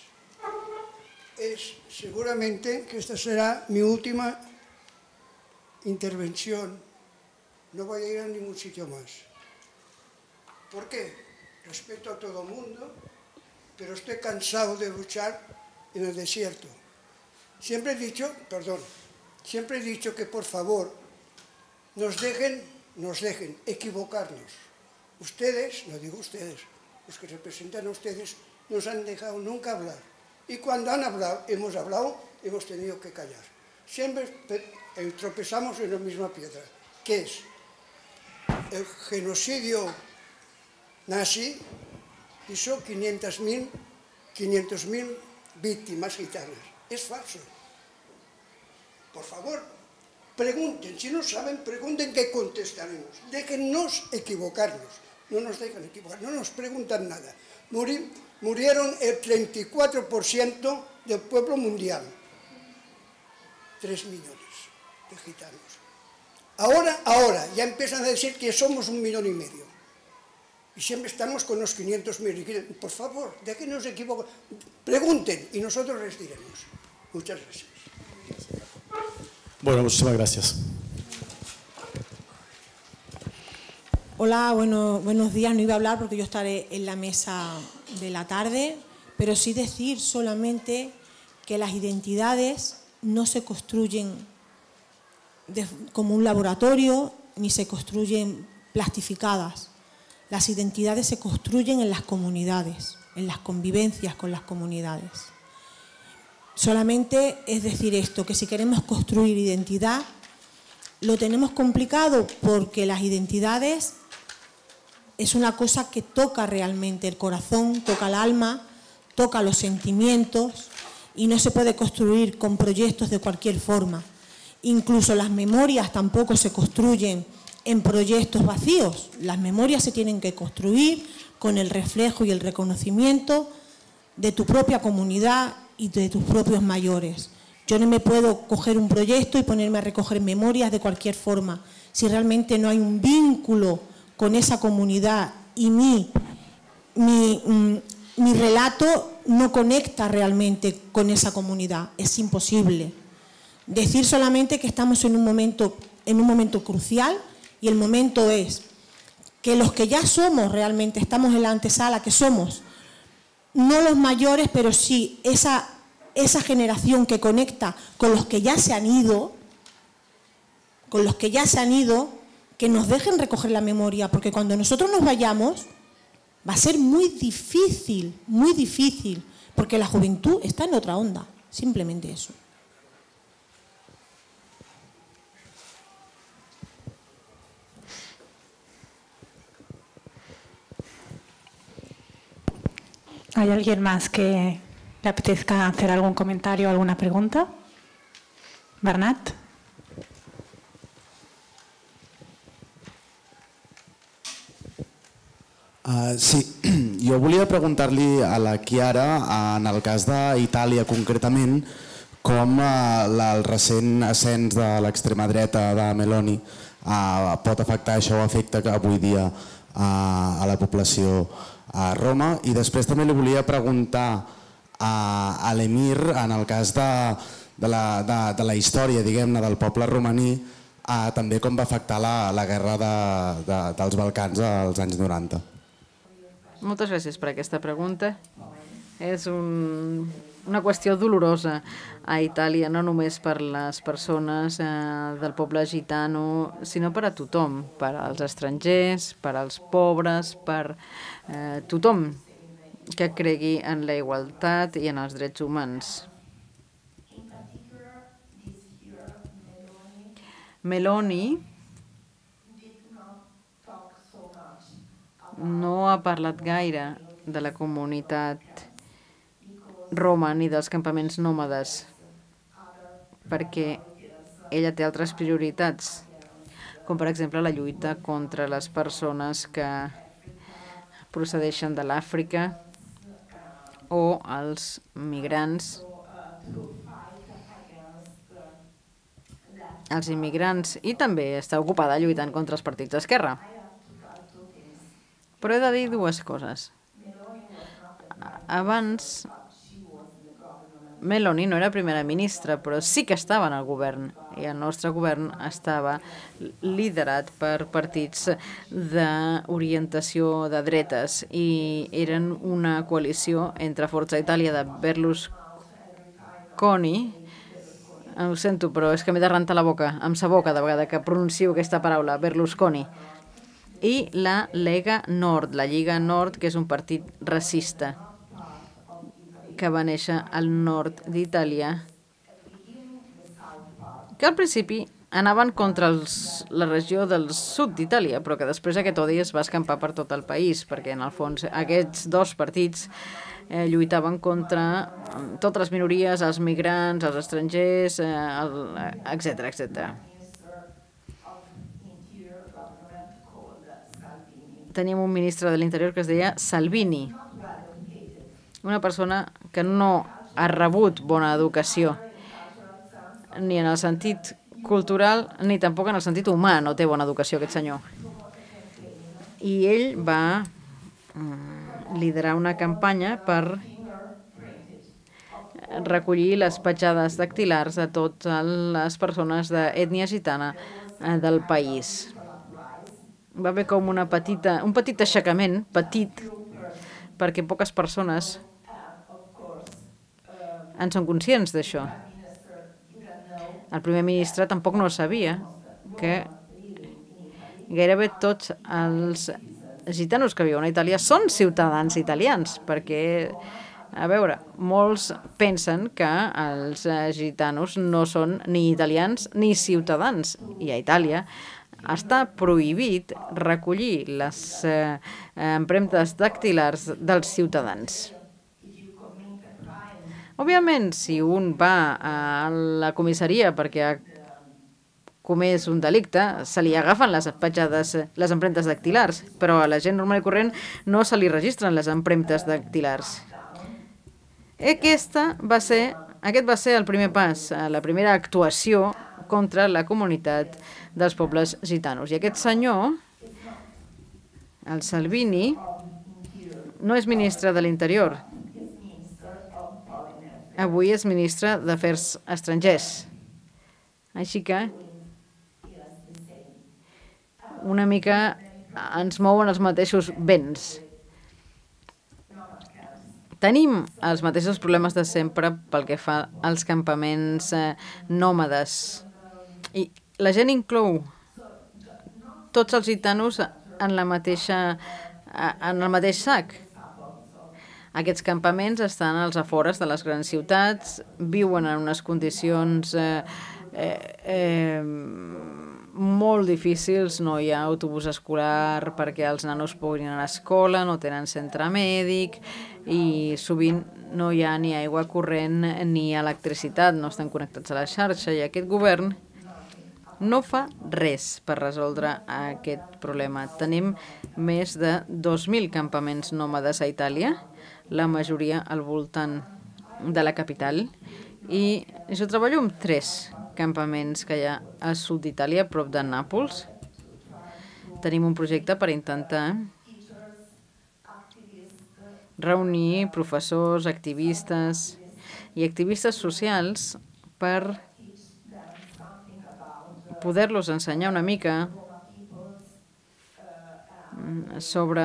Seguramente que esta será mi última intervención. No voy a ir a ningún sitio más. ¿Por qué? Respeto a todo el mundo, pero estoy cansado de luchar en el desierto. Siempre he dicho que por favor nos dejen equivocarnos. Ustedes, no digo ustedes, los que representan a ustedes, nos han dejado nunca hablar. Y cuando hemos hablado, hemos tenido que callar. Siempre tropezamos en la misma piedra, que es el genocidio nazi, hizo 500.000 víctimas gitanas. Es falso. Por favor, pregunten. Si no saben, pregunten qué contestaremos. Déjennos equivocarnos. No nos dejan equivocar, no nos preguntan nada. murieron el 34% del pueblo mundial. 3 millones de gitanos. Ahora, ya empiezan a decir que somos 1,5 millones. Y siempre estamos con los 500.000. Por favor, de que nos equivocan. Pregunten y nosotros les diremos. Muchas gracias. Bueno, muchísimas gracias. Hola, buenos días. No iba a hablar porque yo estaré en la mesa de la tarde, pero sí decir solamente que las identidades no se construyen como un laboratorio ni se construyen plastificadas. Las identidades se construyen en las comunidades, en las convivencias con las comunidades. Solamente es decir esto, que si queremos construir identidad, lo tenemos complicado porque las identidades es una cosa que toca realmente el corazón, toca el alma, toca los sentimientos y no se puede construir con proyectos de cualquier forma. Incluso las memorias tampoco se construyen en proyectos vacíos. Las memorias se tienen que construir con el reflejo y el reconocimiento de tu propia comunidad y de tus propios mayores. Yo no me puedo coger un proyecto y ponerme a recoger memorias de cualquier forma. Si realmente no hay un vínculo con esa comunidad y mi relato no conecta realmente con esa comunidad, es imposible. Decir solamente que estamos en un momento crucial y el momento es que los que ya somos realmente, estamos en la antesala, que somos no los mayores, pero sí esa generación que conecta con los que ya se han ido, que nos dejen recoger la memoria, porque cuando nosotros nos vayamos va a ser muy difícil, porque la juventud está en otra onda, simplemente eso. ¿Hay alguien más que le apetezca hacer algún comentario o alguna pregunta? Bernat? Sí, jo volia preguntar-li a la Chiara, en el cas d'Itàlia concretament, com el recent ascens de l'extrema dreta de Meloni pot afectar això o afecta avui dia a la població a Roma. I després també li volia preguntar a l'Emir, en el cas de la història, diguem-ne, del poble romaní, també com va afectar la guerra dels Balcans als anys 90. Moltes gràcies per aquesta pregunta. És una qüestió dolorosa a Itàlia, no només per les persones del poble gitano, sinó per a tothom, per als estrangers, per als pobres, per tothom que cregui en la igualtat i en els drets humans. Meloni no ha parlat gaire de la comunitat roma ni dels campaments nòmades perquè ella té altres prioritats, com per exemple la lluita contra les persones que procedeixen de l'Àfrica o els migrants, els immigrants, i també està ocupada lluitant contra els partits d'esquerra. Però he de dir dues coses. Abans, Meloni no era primera ministra, però sí que estava en el govern, i el nostre govern estava liderat per partits d'orientació de dretes, i eren una coalició entre Forza Italia de Berlusconi. Ho sento, però és que m'he de rentar la boca, em s'aboca de vegada que pronuncio aquesta paraula, Berlusconi. I la Lega Nord, la Lliga Nord, que és un partit racista que va néixer al nord d'Itàlia, que al principi anaven contra la regió del sud d'Itàlia, però que després aquest odi es va escampar per tot el país, perquè en el fons aquests dos partits lluitaven contra totes les minories, els migrants, els estrangers, etc, etc. Teníem un ministre de l'Interior que es deia Salvini, una persona que no ha rebut bona educació, ni en el sentit cultural, ni tampoc en el sentit humà no té bona educació aquest senyor. I ell va liderar una campanya per recollir les petjades dactilars de totes les persones d'ètnia gitana del país. Va haver com un petit aixecament, petit, perquè poques persones en són conscients d'això. El primer ministre tampoc no sabia que gairebé tots els gitanos que viuen a Itàlia són ciutadans italians, perquè, a veure, molts pensen que els gitanos no són ni italians ni ciutadans, i a Itàlia està prohibit recollir les empremtes dactilars dels ciutadans. Òbviament, si un va a la comissaria perquè ha comès un delicte, se li agafen les petjades, les empremtes dactilars, però a la gent normal i corrent no se li registren les empremtes dactilars. Aquest va ser el primer pas, la primera actuació contra la comunitat dels pobles gitanos. I aquest senyor, el Salvini, no és ministre de l'Interior. Avui és ministre d'Afers Estrangers. Així que una mica ens mouen els mateixos vents. Tenim els mateixos problemes de sempre pel que fa als campaments nòmades. I la gent inclou tots els gitanos en el mateix sac. Aquests campaments estan als afores de les grans ciutats, viuen en unes condicions molt difícils, no hi ha autobús escolar perquè els nanos puguin anar a l'escola, no tenen centre mèdic i sovint no hi ha ni aigua corrent ni electricitat, no estan connectats a la xarxa, i aquest govern no fa res per resoldre aquest problema. Tenim més de 2.000 campaments nòmades a Itàlia, la majoria al voltant de la capital, i jo treballo amb 3 campaments que hi ha al sud d'Itàlia, a prop de Nàpols. Tenim un projecte per intentar reunir professors, activistes i activistes socials per poder-los ensenyar una mica sobre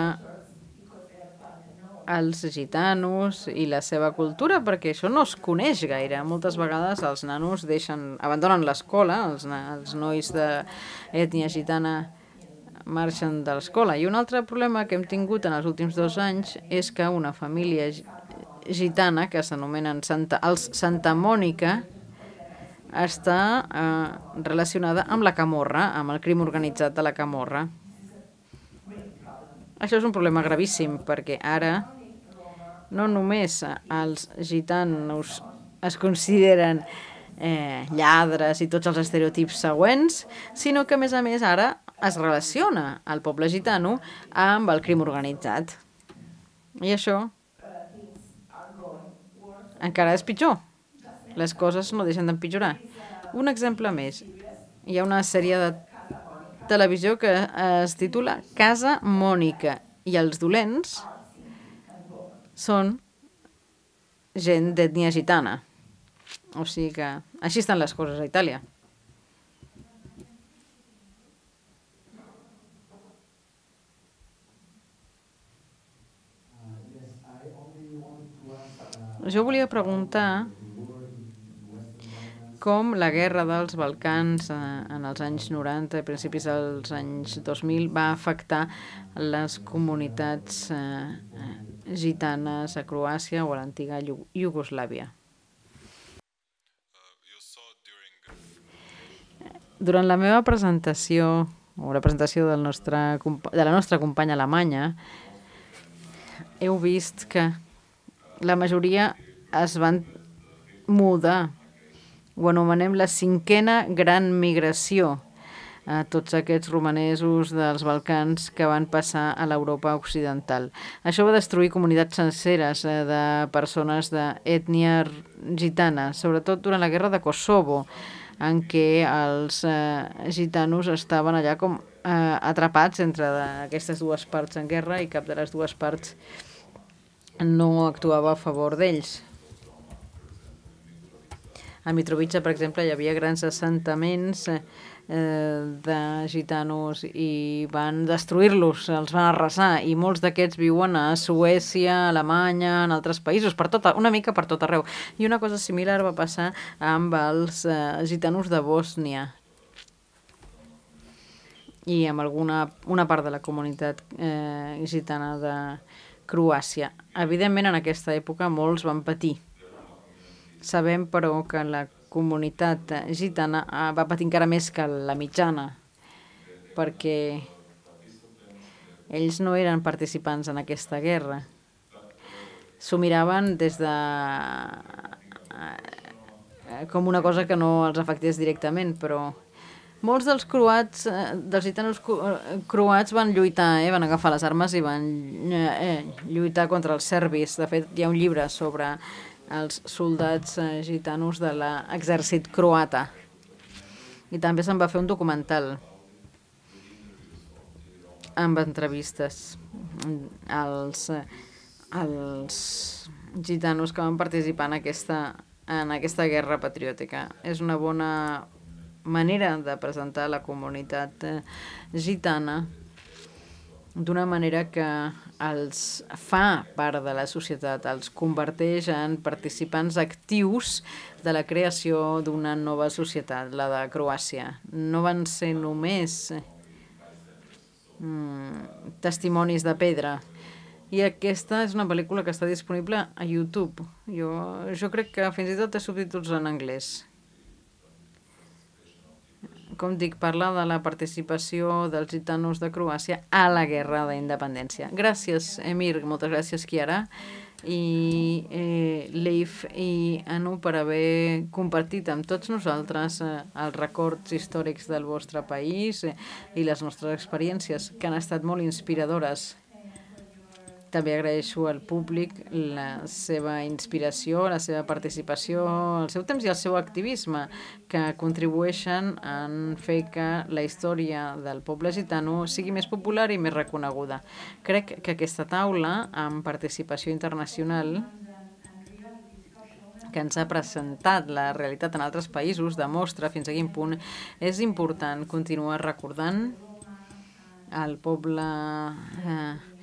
els gitanos i la seva cultura, perquè això no es coneix gaire. Moltes vegades els nanos abandonen l'escola, els nois d'ètnia gitana marxen de l'escola. I un altre problema que hem tingut en els últims 2 anys és que una família gitana, que s'anomenen els Santa Mònica, està relacionada amb la camorra, amb el crim organitzat de la camorra. Això és un problema gravíssim, perquè ara no només els gitanos es consideren lladres i tots els estereotips següents, sinó que, a més, ara es relaciona el poble gitano amb el crim organitzat. I això encara és pitjor. Les coses no deixen d'empitjorar. Un exemple més. Hi ha una sèrie de televisió que es titula Casa Mònica, i els dolents són gent d'ètnia gitana. O sigui que així estan les coses a Itàlia. Jo volia preguntar com la guerra dels Balcans en els anys 90 i principis dels anys 2000 va afectar les comunitats gitanes a Croàcia o a l'antiga Iugoslàvia. Durant la meva presentació, o la presentació de la nostra companya alemanya, heu vist que la majoria es van mudar. Ho anomenem la 5a gran migració. a tots aquests romanesos dels Balcans que van passar a l'Europa occidental. Això va destruir comunitats senceres de persones d'ètnia gitana, sobretot durant la guerra de Kosovo, en què els gitanos estaven allà com atrapats entre aquestes dues parts en guerra i cap de les dues parts no actuava a favor d'ells. A Mitrovica, per exemple, hi havia grans assentaments de gitanos i van destruir-los, els van arrasar, i molts d'aquests viuen a Suècia, Alemanya, en altres països, una mica per tot arreu. I una cosa similar va passar amb els gitanos de Bòsnia i amb una part de la comunitat gitana de Croàcia. Evidentment, en aquesta època molts van patir. Sabem, però, que la comunitat gitana va patir encara més que la mitjana, perquè ells no eren participants en aquesta guerra. S'ho miraven des de com una cosa que no els afectés directament, però molts dels croats, dels gitanos croats van lluitar, van agafar les armes i van lluitar contra els serbis. De fet, hi ha un llibre sobre els soldats gitanos de l'exèrcit croata. I també se'n va fer un documental amb entrevistes als gitanos que van participar en aquesta guerra patriòtica. És una bona manera de presentar la comunitat gitana d'una manera que els fa part de la societat, els converteix en participants actius de la creació d'una nova societat, la de Croàcia. No van ser només testimonis de pedra. I aquesta és una pel·lícula que està disponible a YouTube. Jo crec que fins i tot té subtítols en anglès. Com dic, parla de la participació dels gitanos de Croàcia a la guerra d'independència. Gràcies, Emir, moltes gràcies, Chiara, i Leif i Anu per haver compartit amb tots nosaltres els records històrics del vostre país i les nostres experiències, que han estat molt inspiradores. També agraeixo al públic la seva inspiració, la seva participació, el seu temps i el seu activisme, que contribueixen en fer que la història del poble gitano sigui més popular i més reconeguda. Crec que aquesta taula, amb participació internacional, que ens ha presentat la realitat en altres països, demostra fins a quin punt és important continuar recordant el poble